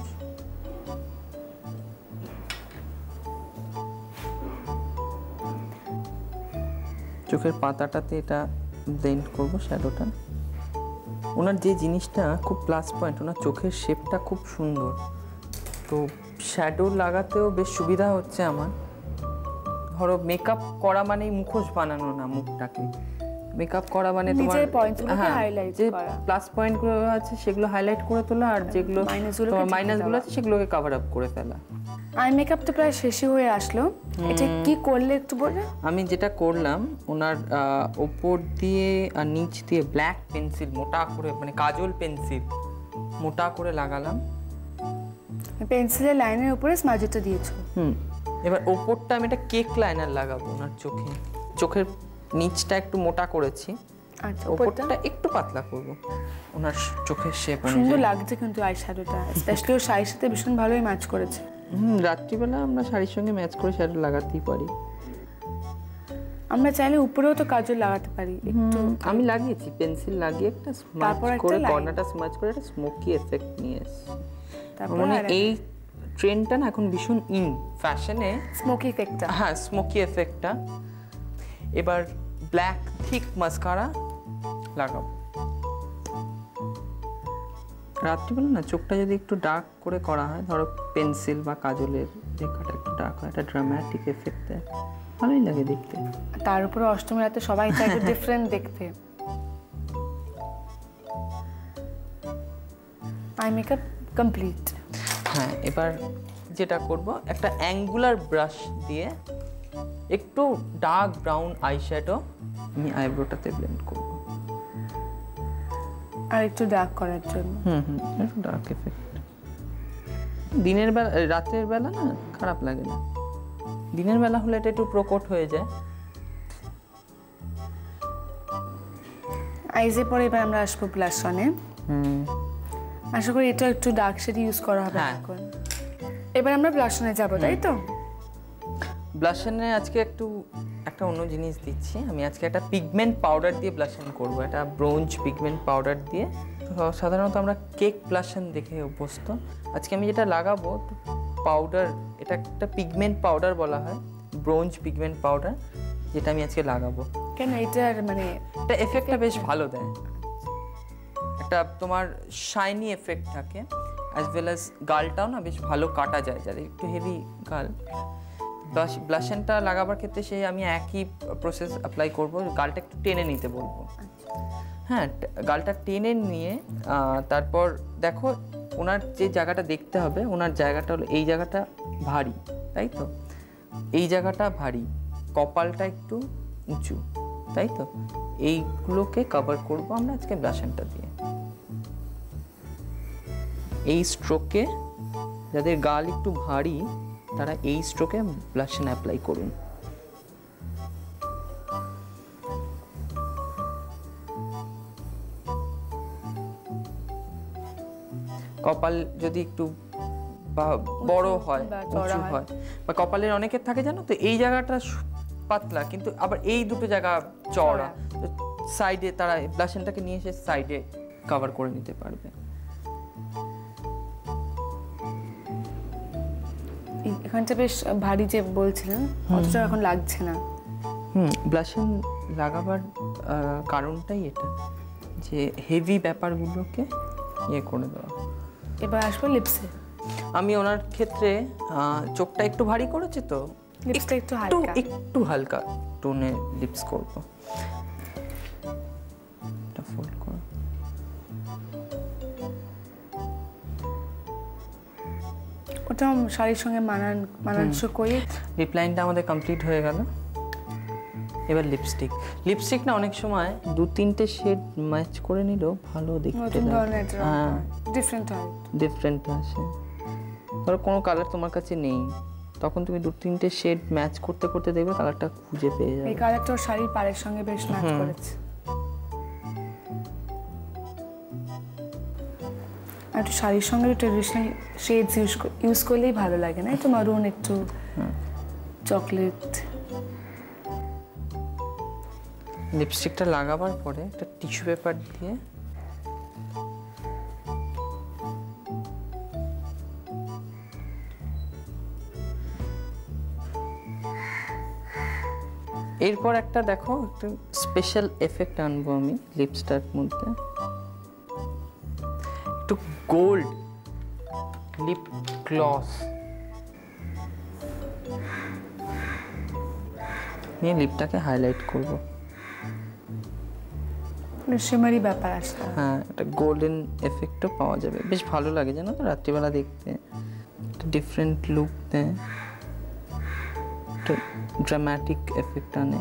চোখের পাতাটাতে এটা ব্লেন্ড করব শ্যাডোটা। ওনার যে জিনিসটা খুব প্লাস পয়েন্ট, ওনার চোখের শেপটা খুব সুন্দর। তো শ্যাডো লাগাতেও বেশ সুবিধা হচ্ছে আমার। ধরো মেকআপ করা মানেই মুখোশ বানানো না মুখটাকে, মেকআপ করা মানে তোমার যে প্লাস পয়েন্টগুলো আছে সেগুলো হাইলাইট করে তোলা, আর যেগুলো তোমার মাইনাসগুলো আছে সেগুলোকে কভার আপ করে ফেলা।
আই মেকআপ তো প্রায় শেষই হয়ে আসলো, এটা কি করলে একটু বলবে?
আমি যেটা করলাম, ওনার ওপর দিয়ে আর নিচ দিয়ে ব্ল্যাক পেন্সিল মোটা করে, মানে কাজল পেন্সিল মোটা করে লাগালাম।
পেন্সিলের লাইনের উপরে স্মাজটা দিয়েছো।
এবার ওপরটা আমি একটা কেক লাইনার লাগাবো ওনার চোখে। চোখের নিচটা একটু মোটা করেছি,
আচ্ছা,
ওপরটা একটু পাতলা করব ওনার চোখের শেপ অনুযায়ী।
সুন্দর লাগছে কিন্তু আইশ্যাডোটা, স্পেশালি ওর শাড়ির সাথে ভীষণ ভালোই ম্যাচ করেছে।
রাত্রিবেলা আমরা শাড়ির সঙ্গে ম্যাচ করে শ্যাডো লাগাতেই পারি।
আমরা চাইলে উপরেও তো কাজল লাগাতে পারি একটু।
আমি লাগিয়েছি, পেন্সিল লাগিয়ে একটা স্মাচ করে কর্নারটা স্মাচ করে একটা স্মোকি এফেক্ট নিয়ে এসেছি। মানে এই ট্রেন্ডটা না এখন ভীষণ ইন ফ্যাশনে,
স্মোকি এফেক্টটা।
হ্যাঁ, স্মোকি এফেক্টটা। এবার ব্ল্যাক থিক মাস্কারা লাগাবো। রাত্রিবেলা না চোখটা যদি একটু ডার্ক করে করা হয়, ধরো পেন্সিল বা কাজলের রেখাটা একটু ডার্ক হয়, একটা ড্রামাটিক এফেক্ট দেয়, ভালোই লাগে দেখতে।
তার উপরে অষ্টমী রাতে সবাই চায় ডিফারেন্ট দেখতে। Eye makeup complete.
হ্যাঁ, এবার যেটা করব, একটা অ্যাঙ্গুলার ব্রাশ দিয়ে একটু ডার্ক ব্রাউন আইশ্যাডো আমি আইব্রোটাতে ব্লেন্ড করব।
আর একটু ডার্ক করার জন্য।
একটু ডার্ক এফেক্ট। দিনের বেলা, রাতের বেলা না খারাপ লাগে না, দিনের বেলা হলে এটা একটু প্রকট হয়ে যায়।
আইজে পরে এবার আমরা আসবো ব্লাশ অনে। আশা করি এটা একটু ডার্ক শেড ইউজ করা হবে এখন। এবার আমরা ব্লাশ অনে যাব, তাই তো?
ব্লাশ অনে আজকে একটা অন্য জিনিস দিচ্ছি। আমি আজকে একটা পিগমেন্ট পাউডার দিয়ে ব্লাশ অন করবো, একটা ব্রোঞ্জ পিগমেন্ট পাউডার দিয়ে। সাধারণত আমরা কেক ব্লাশ অন দেখে অভ্যস্ত। আজকে আমি যেটা লাগাবো পাউডার, এটা একটা পিগমেন্ট পাউডার বলা হয়, ব্রোঞ্জ পিগমেন্ট পাউডার, যেটা আমি আজকে লাগাবো।
কেন এটার মানে
এটা এফেক্টটা বেশ ভালো দেয়, একটা তোমার শাইনি এফেক্ট থাকে, অ্যাজ ওয়েল অ্যাজ গালটাও না বেশ ভালো কাটা যায়, যাদের একটু হেভি গাল। ব্লাশ অনটা লাগাবার ক্ষেত্রে সেই আমি একই প্রসেস অ্যাপ্লাই করব, গালটা একটু টেনে নিতে বলবো। হ্যাঁ, গালটা টেনে নিয়ে তারপর দেখো ওনার যে জায়গাটা দেখতে হবে, ওনার জায়গাটা হলো এই জায়গাটা ভারী, তাই তো? এই জায়গাটা ভারী, কপালটা একটু উঁচু, তাই তো? এইগুলোকে কভার করব আমরা আজকে ব্লাশ অনটা দিয়ে। এই স্ট্রোকে যাদের গাল একটু ভারী তারা এই স্ট্রোকে ব্লাশ অন অ্যাপ্লাই করুন। কপাল যদি একটু বড় হয়, উঁচু হয়, বা কপালের অনেকের থাকে জানো তো এই জায়গাটা পাতলা কিন্তু আবার এই দুটো জায়গা চওড়া, সাইডে তারা ব্লাশ অনটাকে নিয়ে এসে সাইডে কভার করে নিতে পারবে।
এখানটা বেশ ভারী যে বলছিলেন, অতটা এখন লাগছে না।
ব্লাশ অন লাগাবার কারণটাই এটা, যে হেভি ব্যাপারগুলোকে ইয়ে করে দেওয়া।
এবার আসবো লিপসে।
আমি ওনার ক্ষেত্রে চোখটা একটু ভারী করেছে তো
লিপসটা
একটু হালকা টোনে লিপস করব। এটা ফোল্ড করো।
ওটা শাড়ির সঙ্গে মানানসই করে।
লিপ লাইনটা আমাদের কমপ্লিট হয়ে গেল। এবার লিপস্টিক না অনেক সময় 2-3টে শেড ম্যাচ করে নিলেও ভালো দেখতে লাগে। হ্যাঁ, ডিফারেন্ট আসে। ধরো কোনো কালার তোমার কাছে নেই, তখন তুমি 2-3টে শেড ম্যাচ করতে করতে দেখবে কালারটা খুঁজে পেয়ে যাবে।
এই কালারটা ওর শাড়ির পাড়ের সঙ্গে বেশ ম্যাচ করেছে। আর একটু শাড়ির সঙ্গে ট্রেডিশনাল শেডস ইউজ করলেই ভালো লাগে, না? একটু মারুন, একটু চকলেট।
লিপস্টিকটা লাগাবার পরে একটা টিস্যু পেপার দিয়ে এরপর একটা দেখো একটা স্পেশাল এফেক্ট আনবো আমি লিপস্টার মধ্যে, একটু গোল্ড লিপ গ্লস নিয়ে লিপটাকে হাইলাইট করবো।
শিমারি ব্যাপার আসছে।
হ্যাঁ, একটা গোল্ডেন এফেক্টও পাওয়া যাবে, বেশ ভালো লাগে জানো তো রাত্রিবেলা দেখতে, একটা ডিফারেন্ট লুক দেয়, একটা ড্রামাটিক এফেক্ট আনে।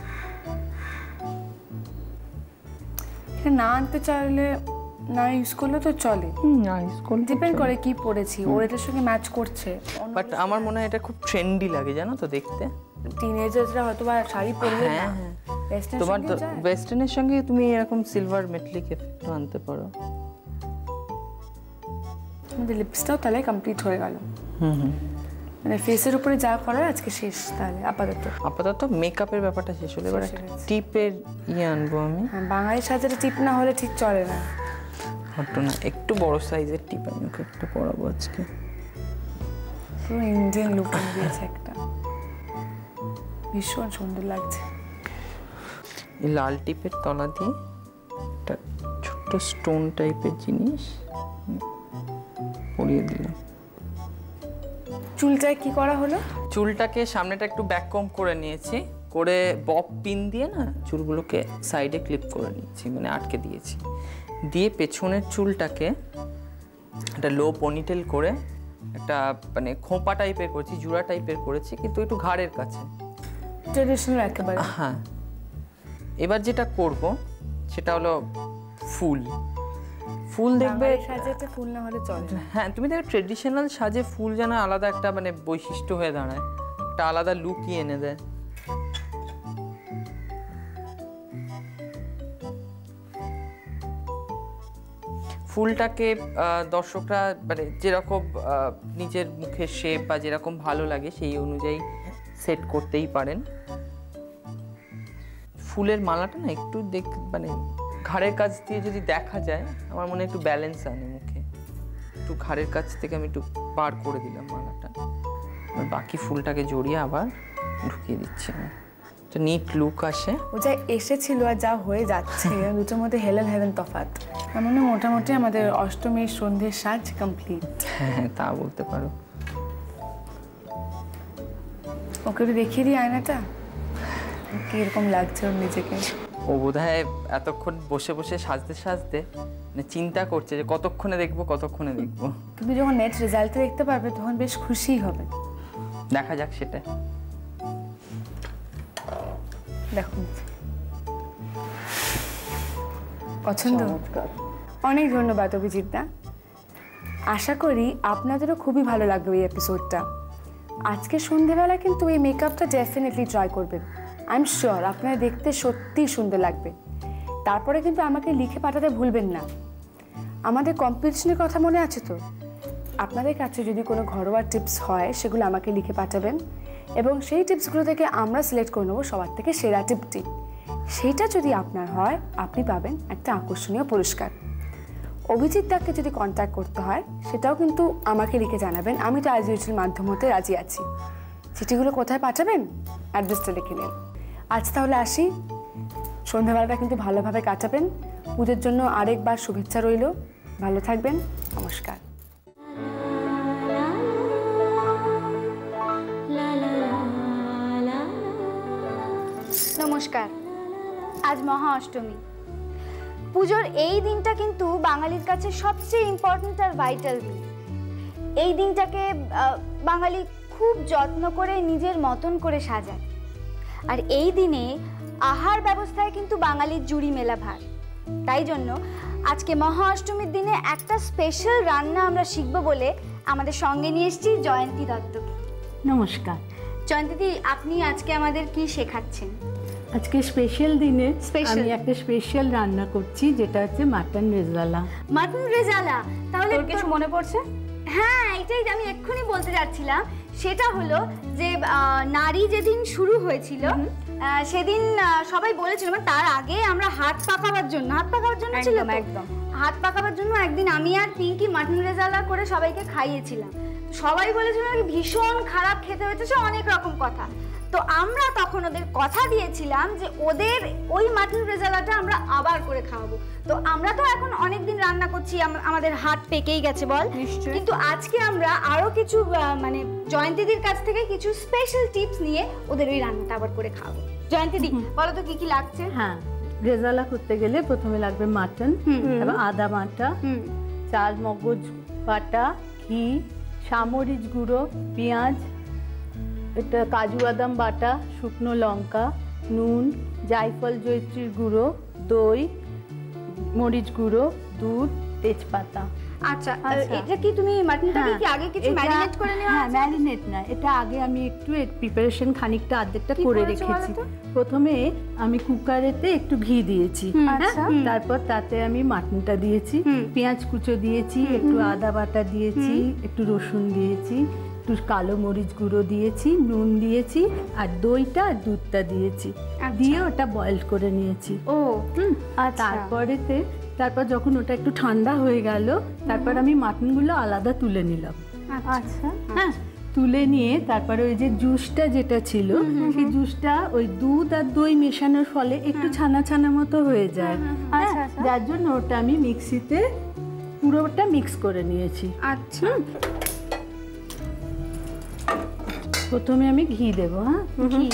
না আনতে চাইলে না ইউজ করলে তো চলে,
না ইউজ করলে
ডিপেন্ড করে কি পরেছি, ওর এটার সঙ্গে ম্যাচ করছে। বাট
আমার মনে হয় এটা খুব ট্রেন্ডি লাগে জানো তো দেখতে।
টিনেজাররা হয়তো বা শাড়ি পরবে না,
তোমার ওয়েস্টার্নের সঙ্গে তুমি এরকম সিলভার মেটালিক এফেক্টও আনতে পারো।
আমাদের লিপসটাও তাহলে কমপ্লিট হয়ে গেল। মানে ফেসের উপরে যা করার আজকে শেষ তাহলে
আপাতত মেকআপের ব্যাপারটা শেষ হলো। এবার টিপের আনবো আমি।
বাঙালি সাজারে টিপ না হলে ঠিক চলে না।
হতো না, একটু বড় সাইজের টিপ আমি ওকে একটা পরাবো আজকে।
পুরো ইন্ডিয়ান লুক দিয়েছে একটা, ভীষণ সুন্দর লাগছে।
এই লাল টিপের তলা দিয়ে একটা ছোট্ট স্টোন টাইপের জিনিস পরিয়ে দিলাম।
চুলটায় কি করা হলো?
চুলটাকে সামনেটা একটু ব্যাক কম করে নিয়েছি, করে বব পিন দিয়ে না চুলগুলোকে সাইডে ক্লিপ করে নিয়েছি, মানে আটকে দিয়েছি। দিয়ে পেছনের চুলটাকে একটা লো পনিটেল করে একটা মানে খোঁপা টাইপের করেছি, জুড়া টাইপের করেছি, কিন্তু একটু ঘাড়ের কাছে,
ট্রেডিশনাল একেবারে।
হ্যাঁ। এবার যেটা করব সেটা হলো ফুল। ফুল দেখবে
সাজেতে ফুল না হলে চলে।
হ্যাঁ, তুমি দেখবে ট্রেডিশনাল সাজে ফুল যেন আলাদা একটা মানে বৈশিষ্ট্য হয়ে দাঁড়ায়, একটা আলাদা লুকই এনে দেয়। ফুলটাকে দর্শকরা মানে যেরকম নিজের মুখের শেপ বা যেরকম ভালো লাগে সেই অনুযায়ী সেট করতেই পারেন। ফুলের মালাটা না একটু মানে ঘাড়ের কাছ দিয়ে যদি দেখা যায়, আমার মনে হয় একটু ব্যালেন্স আনে মুখে। একটু ঘাড়ের কাছ থেকে আমি একটু বার করে দিলাম মালাটা, আর বাকি ফুলটাকে জড়িয়ে আবার ঢুকিয়ে দিচ্ছি আমি, একটা নিট লুক আসে।
ও যা এসেছিল আর যা হয়ে যাচ্ছে দুটোর মধ্যে হেলেন হেলেন তফাৎ। আমার মনে হয় মোটামুটি আমাদের অষ্টমীর সন্ধ্যের সাজ কমপ্লিট।
হ্যাঁ, তা বলতে পারো।
ওকে একটু দেখিয়ে দিই আয়নাটা, কিরকম লাগছে ওর নিজেকে।
ও বোধহয় এতক্ষণ বসে বসে সাজতে সাজতে মানে চিন্তা করছে যে কতক্ষণে দেখবো।
কিন্তু যখন নেট রেজাল্টে দেখতে পারবে তখন বেশ খুশিই হবে।
দেখা যাক সেটা।
দেখুন, পছন্দ? অনেক ধন্যবাদ অভিজিৎ দা। আশা করি আপনাদেরও খুবই ভালো লাগবে এই এপিসোডটা। আজকে সন্ধ্যেবেলা কিন্তু এই মেকআপটা ডেফিনেটলি ট্রাই করবেন। আই এম শিওর আপনারা দেখতে সত্যিই সুন্দর লাগবে। তারপরে কিন্তু আমাকে লিখে পাঠাতে ভুলবেন না। আমাদের কম্পিটিশনের কথা মনে আছে তো? আপনাদের কাছে যদি কোনো ঘরোয়া টিপস হয় সেগুলো আমাকে লিখে পাঠাবেন, এবং সেই টিপসগুলো থেকে আমরা সিলেক্ট করে নেবো সবার থেকে সেরা টিপটি। সেইটা যদি আপনার হয়, আপনি পাবেন একটা আকর্ষণীয় পুরস্কার। অভিজিৎ দাকে যদি কন্ট্যাক্ট করতে হয় সেটাও কিন্তু আমাকে লিখে জানাবেন। আমি তো অ্যাজ ইউজুয়াল মাধ্যম হতে রাজি আছি। চিঠিগুলো কোথায় পাঠাবেন? অ্যাড্রেসটা লিখে নিন। আজ তাহলে আসি। সন্ধ্যাবেলাটা কিন্তু ভালোভাবে কাটাবেন। পুজোর জন্য আরেকবার শুভেচ্ছা রইল। ভালো থাকবেন। নমস্কার।
নমস্কার। আজ মহা অষ্টমী। পুজোর এই দিনটা কিন্তু বাঙালির কাছে সবচেয়ে ইম্পর্ট্যান্ট আর ভাইটাল দিন। এই দিনটাকে বাঙালি খুব যত্ন করে নিজের মতন করে সাজায়। আর এই দিনে আহার ব্যবস্থায় কিন্তু বাঙালির জুড়ি মেলা ভার। তাই জন্য আজকে মহা অষ্টমীর দিনে একটা স্পেশাল রান্না আমরা শিখব বলে আমাদের সঙ্গে নিয়ে এসেছি জয়ন্তী দত্তকে।
নমস্কার।
জয়ন্তীদি, আপনি আজকে আমাদের কি শেখাচ্ছেন?
আজকে স্পেশাল দিনে আমি একটা স্পেশাল রান্না করছি, যেটা হচ্ছে মাটন রেজালা।
মাটন রেজালা? তাহলে
কিছু মনে পড়ছে?
হ্যাঁ, এটাই আমি এক্ষুনি বলতে যাচ্ছিলাম। সেটা হলো যে নারী যেদিন শুরু হয়েছিল সেদিন সবাই বলেছিল, মানে তার আগে আমরা হাত পাকাবার জন্য ছিল তো,
একদম
হাত পাকাবার জন্য একদিন আমি আর পিঙ্কি মাটন রেজালা করে সবাইকে খাইয়েছিলাম। সবাই বলেছিল ভীষণ খারাপ খেতে হয়েছে, সে অনেক রকম কথা। তো আমরা তখন ওদের কথা দিয়েছিলাম যে ওদের ওই মাটন রেজালাটা আমরা আবার করে খাওয়াবো। তো আমরা তো এখন অনেকদিন রান্না করছি, আমাদের হাত পেকেই গেছে বল। কিন্তু আজকে আমরা আরো কিছু মানে জয়ন্তীদির কাছ থেকে কিছু স্পেশাল টিপস নিয়ে ওদের ওই রান্নাটা আবার করে খাওয়াবো। জয়ন্তীদি, বলো তো কি কি লাগছে?
হ্যাঁ, রেজালা করতে গেলে প্রথমে লাগবে মাটন, তারপর আদা বাটা, চাল মগজ বাটা, ঘি, সামরিচ গুঁড়ো, পেঁয়াজ, এটা কাজু বাদাম বাটা, শুকনো লঙ্কা, নুন, জায়ফল জয়িত্রীর গুঁড়ো, দই, মরিচ গুঁড়ো, দুধ, তেজপাতা।
আচ্ছা, এটা কি তুমি মাটনটাকে কি আগে কিছু ম্যারিনেট করে নেওয়া?
হ্যাঁ, ম্যারিনেট না, এটা আগে আমি একটু প্রিপারেশন খানিকটা অর্ধেকটা করে রেখেছি। প্রথমে আমি কুকারেতে একটু ঘি দিয়েছি, তারপর তাতে আমি মাটনটা দিয়েছি, পেঁয়াজ কুচো দিয়েছি, একটু আদা বাটা দিয়েছি, একটু রসুন দিয়েছি, একটু কালো মরিচ গুঁড়ো দিয়েছি, নুন দিয়েছি, আর দইটা আর দুধটা দিয়েছি, দিয়ে ওটা বয়েল করে নিয়েছি।
ও
তারপর যখন ওটা একটু ঠান্ডা হয়ে গেল, তারপর আমি মাটনগুলো আলাদা তুলে নিলাম।
আচ্ছা,
হ্যাঁ, তুলে নিয়ে তারপরে ওই যে জুসটা যেটা ছিল, সেই জুসটা ওই দুধ আর দই মেশানোর ফলে একটু ছানা ছানা মতো হয়ে যায়। যার জন্য ওটা আমি মিক্সিতে পুরোটা মিক্স করে নিয়েছি।
আচ্ছা,
প্রথমে আমি ঘি দেবো। হ্যাঁ,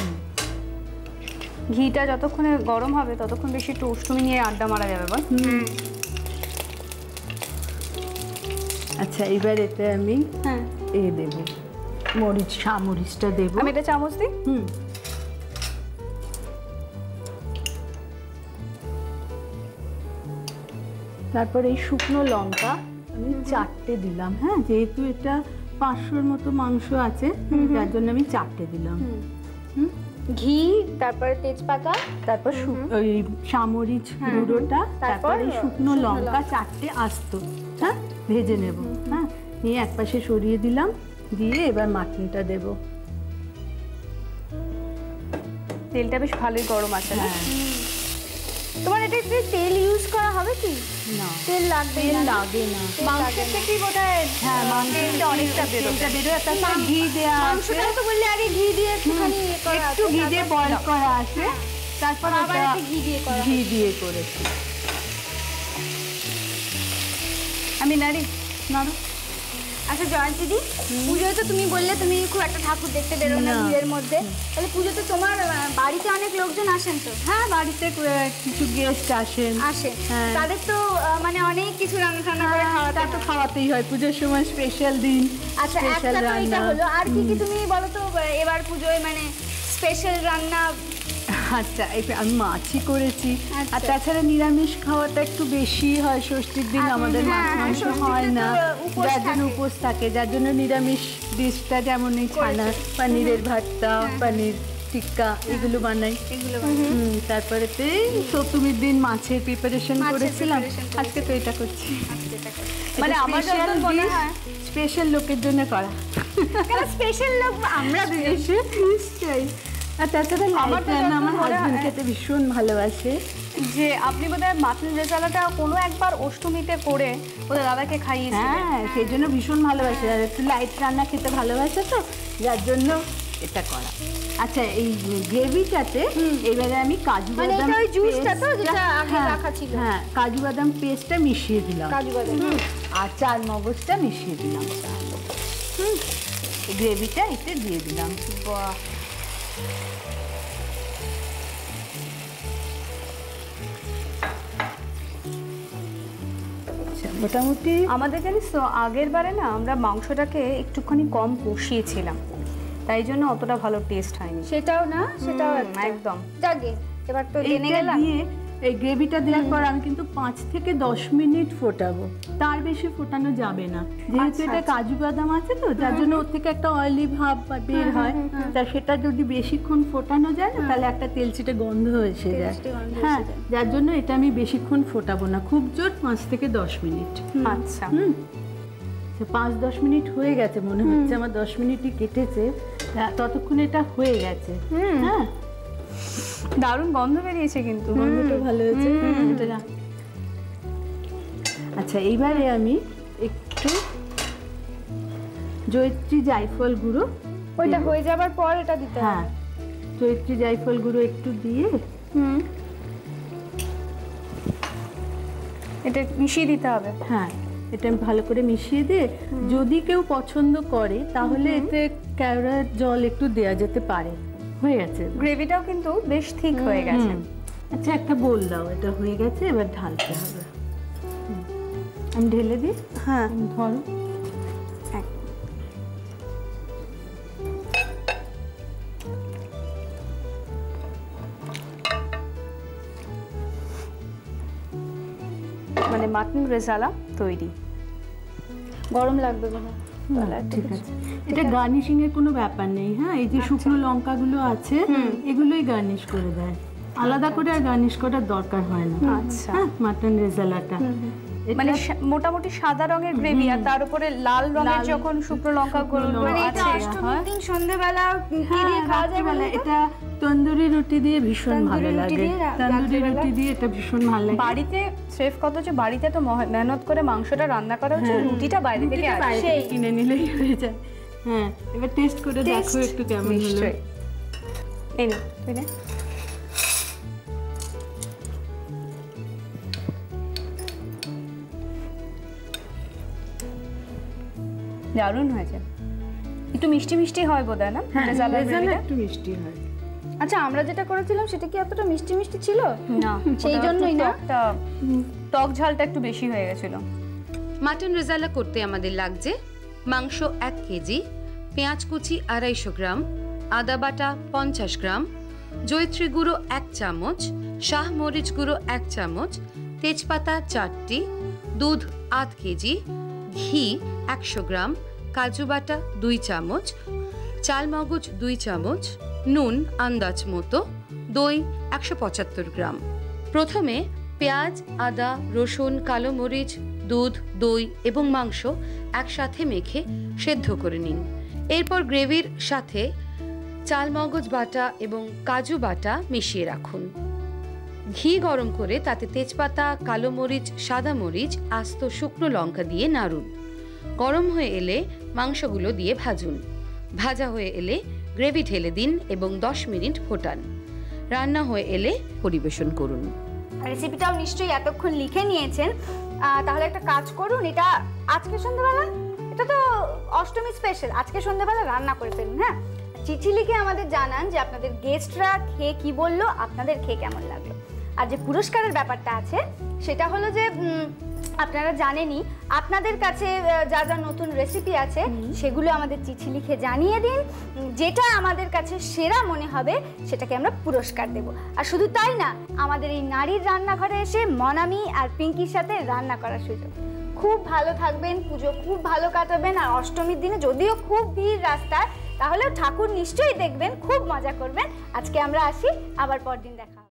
ঘিটা যতক্ষণে গরম হবে ততক্ষণ বেশি একটু অষ্টমী নিয়ে আড্ডা মারা যাবে বল।
আচ্ছা এবার এতে আমি দেবো মরিচটা দেবো।
আমি এটা চামচ দিই।
তারপরে এই শুকনো লঙ্কা আমি 4টে দিলাম। হ্যাঁ, যেহেতু এটা 500-র মতো মাংস আছে তার জন্য আমি 4টে দিলাম।
ঘি, তারপরে তেজপাতা,
তারপর ওই সামরিচ গুঁড়োটা, তারপরে শুকনো লঙ্কা 4টে আস্ত হ্যাঁ ভেজে নেব। হ্যাঁ, নিয়ে একপাশে সরিয়ে দিলাম, দিয়ে এবার মাটনটা দেব।
তেলটা বেশ ভালোই গরম আছে না? তোমার এটা একটু তেল ইউজ করা হবে কি?
না,
তেল লাগবে না। মাংসের থেকেই বোধহয়
হ্যাঁ মাংসটা অনেকটা বেরোয়। তারপর ঘি দেওয়া আছে।
মাংসটাও তো বললে আগে ঘি দিয়ে একটুখানি
একটু ঘি দিয়ে বয়েল করা আছে, তারপর
আবার একটু
ঘি দিয়ে করেছি।
আমি নাড়ি। আচ্ছা জয়ন্তীদি, পুজোয় তো তুমি বললে তুমি খুব একটা ঠাকুর দেখতে বেরো না ভিড়ের মধ্যে, তাহলে পুজোতে তোমার বাড়িতে অনেক লোকজন আসেন তো?
হ্যাঁ, বাড়িতে কিছু গেস্ট আসেন।
তাদের তো মানে অনেক কিছু রান্না করে
খাওয়াতেই হয় পুজোর সময়, স্পেশাল দিন।
আচ্ছা, একটা তো এটা হলো, আর কি কি তুমি বলো তো এবার পুজোয় মানে স্পেশাল রান্না?
আচ্ছা, আমি মাছই করেছি, আর তাছাড়া নিরামিষ খাওয়াটা একটু বেশি হয় ষষ্ঠীর দিন, আমাদের মাছ মাংস হয় না, যার জন্য উপোস থাকে, যার জন্য নিরামিষ ডিশটা যেমন এই ছানা, পনিরের ভর্তা, পনির টিক্কা এগুলো বানাই। তারপরে সপ্তমীর দিন মাছের প্রিপারেশন করেছিলাম, আজকে তো এটা করছি।
মানে আমার
স্পেশাল লোকের জন্য করা।
স্পেশাল লোক আমরা
নিশ্চয়ই। আর তাছাড়া আমার হাজবেন্ড খেতে ভীষণ ভালোবাসে।
যে আপনি বোধহয় মাটন রেজালাটা কোনো একবার অষ্টমীতে করে ওদের দাদাকে খাইয়েছিলেন।
হ্যাঁ, সেই জন্য ভীষণ ভালোবাসে, আর একটু লাইট রান্না খেতে ভালোবাসে তো, যার জন্য এটা করা। আচ্ছা, এই গ্রেভিটাতে এবারে আমি কাজু বাদাম হ্যাঁ কাজু বাদাম পেস্টটা মিশিয়ে দিলাম, আর চার মগজটা মিশিয়ে দিলাম, গ্রেভিটা এতে দিয়ে দিলাম। মোটামুটি
আমাদের জানিস তো আগের বারে না আমরা মাংসটাকে একটুখানি কম কষিয়েছিলাম, তাই জন্য অতটা ভালো টেস্ট হয়নি। সেটাও না, সেটাও একদম যাকে এবার তো জেনে গেলাম।
এই গ্রেভিটা দেওয়ার পর আমি কিন্তু 5 থেকে 10 মিনিট ফোটাবো, তার বেশি ফোটানো যাবে না, যেহেতু এটা কাজু বাদাম আছে তো, যার জন্য ওর থেকে একটা অয়েলি ভাব বের হয়, তা সেটা যদি বেশিক্ষণ ফোটানো যায় না তাহলে একটা তেলচিটে গন্ধ এসে যায়। হ্যাঁ, যার জন্য এটা আমি বেশিক্ষণ ফোটাবো না, খুব জোর 5 থেকে 10 মিনিট।
আচ্ছা,
5-10 মিনিট হয়ে গেছে মনে হচ্ছে, আমার 10 মিনিটই কেটেছে, ততক্ষণ এটা হয়ে গেছে। হ্যাঁ,
দারুণ গন্ধ বেরিয়েছে, কিন্তু
গন্ধটা ভালো হয়েছে। আচ্ছা, এইবারে আমি একটু জয়িত্রী জায়ফল গুঁড়ো,
ওইটা হয়ে যাবার পর এটা দিতে হবে।
হ্যাঁ, জয়িত্রী জায়ফল গুঁড়ো একটু দিয়ে
এটা মিশিয়ে দিতে হবে।
হ্যাঁ, এটা ভালো করে মিশিয়ে দিয়ে যদি কেউ পছন্দ করে তাহলে এতে কেওড়ার জল একটু দেওয়া যেতে পারে। হয়ে গেছে,
গ্রেভিটাও কিন্তু বেশ ঠিক হয়ে গেছে।
আচ্ছা, একটা বোল দাও, এটা হয়ে গেছে, এবার ঢালতে হবে। আমি ঢেলে দিই।
হ্যাঁ,
ধরো।
মানে মাটন রেজালা তৈরি। গরম লাগবে না?
ঠিক আছে, এটা গার্নিশিং এর কোনো ব্যাপার নেই। হ্যাঁ, এই যে শুকনো লঙ্কাগুলো আছে এগুলোই গার্নিশ করে দেয়, আলাদা করে আর গার্নিশ করার দরকার হয় না।
আচ্ছা,
মাটন রেজালাটা
মানে মোটামুটি সাদা রঙের গ্রেভি, আর তার উপরে লাল রঙের যখন শুকনো লঙ্কাগুলো আছে। অষ্টমীর দিন সন্ধ্যাবেলা কি দিয়ে খাওয়া যায় বলে?
এটা তন্দুরি রুটি দিয়ে ভীষণ ভালো লাগে, তন্দুরি রুটি দিয়ে এটা ভীষণ ভালো লাগে।
বাড়িতে শেফ কত যে বাড়িতে তো মেহনত করে মাংসটা রান্না করা হচ্ছে, রুটিটা বাইরে থেকে
কিনে নিলেই হয়ে যায়। হ্যাঁ, এবার টেস্ট করে দেখো একটু কেমন হলো।
এই না, তুই না দারুণ হয়েছে। একটু মিষ্টি মিষ্টি হয় বোধহয় না?
একটু মিষ্টি হয়।
আচ্ছা, আমরা যেটা করেছিলাম সেটা কি এতটা মিষ্টি মিষ্টি ছিল না? সেই জন্যই না, টক ঝালটা একটু বেশি হয়ে গেছিল।
মাটন রেজালা করতে আমাদের লাগছে মাংস 1 কেজি, পেঁয়াজ কুচি 250 গ্রাম, আদা বাটা 50 গ্রাম, জয়িত্রী গুঁড়ো 1 চামচ, শাহ মরিচ গুঁড়ো 1 চামচ, তেজপাতা 4টি, দুধ আধ কেজি, ঘি 100 গ্রাম, কাজু বাটা 2 চামচ, চাল মগজ 2 চামচ, নুন আন্দাজ মতো, দই 175 গ্রাম। প্রথমে পেঁয়াজ, আদা, রসুন, কালো মরিচ, দুধ, দই এবং মাংস একসাথে মেখে সেদ্ধ করে নিন। এরপর গ্রেভির সাথে চাল মগজ বাটা এবং কাজু বাটা মিশিয়ে রাখুন। ঘি গরম করে তাতে তেজপাতা, কালো মরিচ, সাদা মরিচ, আস্ত শুকনো লঙ্কা দিয়ে নাড়ুন। গরম হয়ে এলে মাংসগুলো দিয়ে ভাজুন। ভাজা হয়ে এলে গ্রেভি ঢেলে দিন এবং 10 মিনিট ফোটান। রান্না হয়ে এলে পরিবেশন করুন।
রেসিপিটাও নিশ্চয়ই এতক্ষণ লিখে নিয়েছেন, তাহলে একটা কাজ করুন, এটা আজকে সন্ধ্যাবেলা, এটা তো অষ্টমী স্পেশাল, আজকে সন্ধ্যাবেলা রান্না করে ফেলুন। হ্যাঁ, চিঠি লিখে আমাদের জানান যে আপনাদের গেস্টরা খেয়ে কি বললো, আপনাদের খেয়ে কেমন লাগলো। আর যে পুরস্কারের ব্যাপারটা আছে সেটা হলো যে আপনারা জানেনই, আপনাদের কাছে যা যা নতুন রেসিপি আছে সেগুলো আমাদের চিঠি লিখে জানিয়ে দিন। যেটা আমাদের কাছে সেরা মনে হবে সেটাকে আমরা পুরস্কার দেব। আর শুধু তাই না, আমাদের এই নারীর রান্নাঘরে এসে মনামি আর পিঙ্কির সাথে রান্না করার সুযোগ। খুব ভালো থাকবেন, পুজো খুব ভালো কাটাবেন। আর অষ্টমীর দিনে যদিও খুব ভিড় রাস্তায়, তাহলেও ঠাকুর নিশ্চয়ই দেখবেন, খুব মজা করবেন। আজকে আমরা আসি, আবার পরদিন দেখা।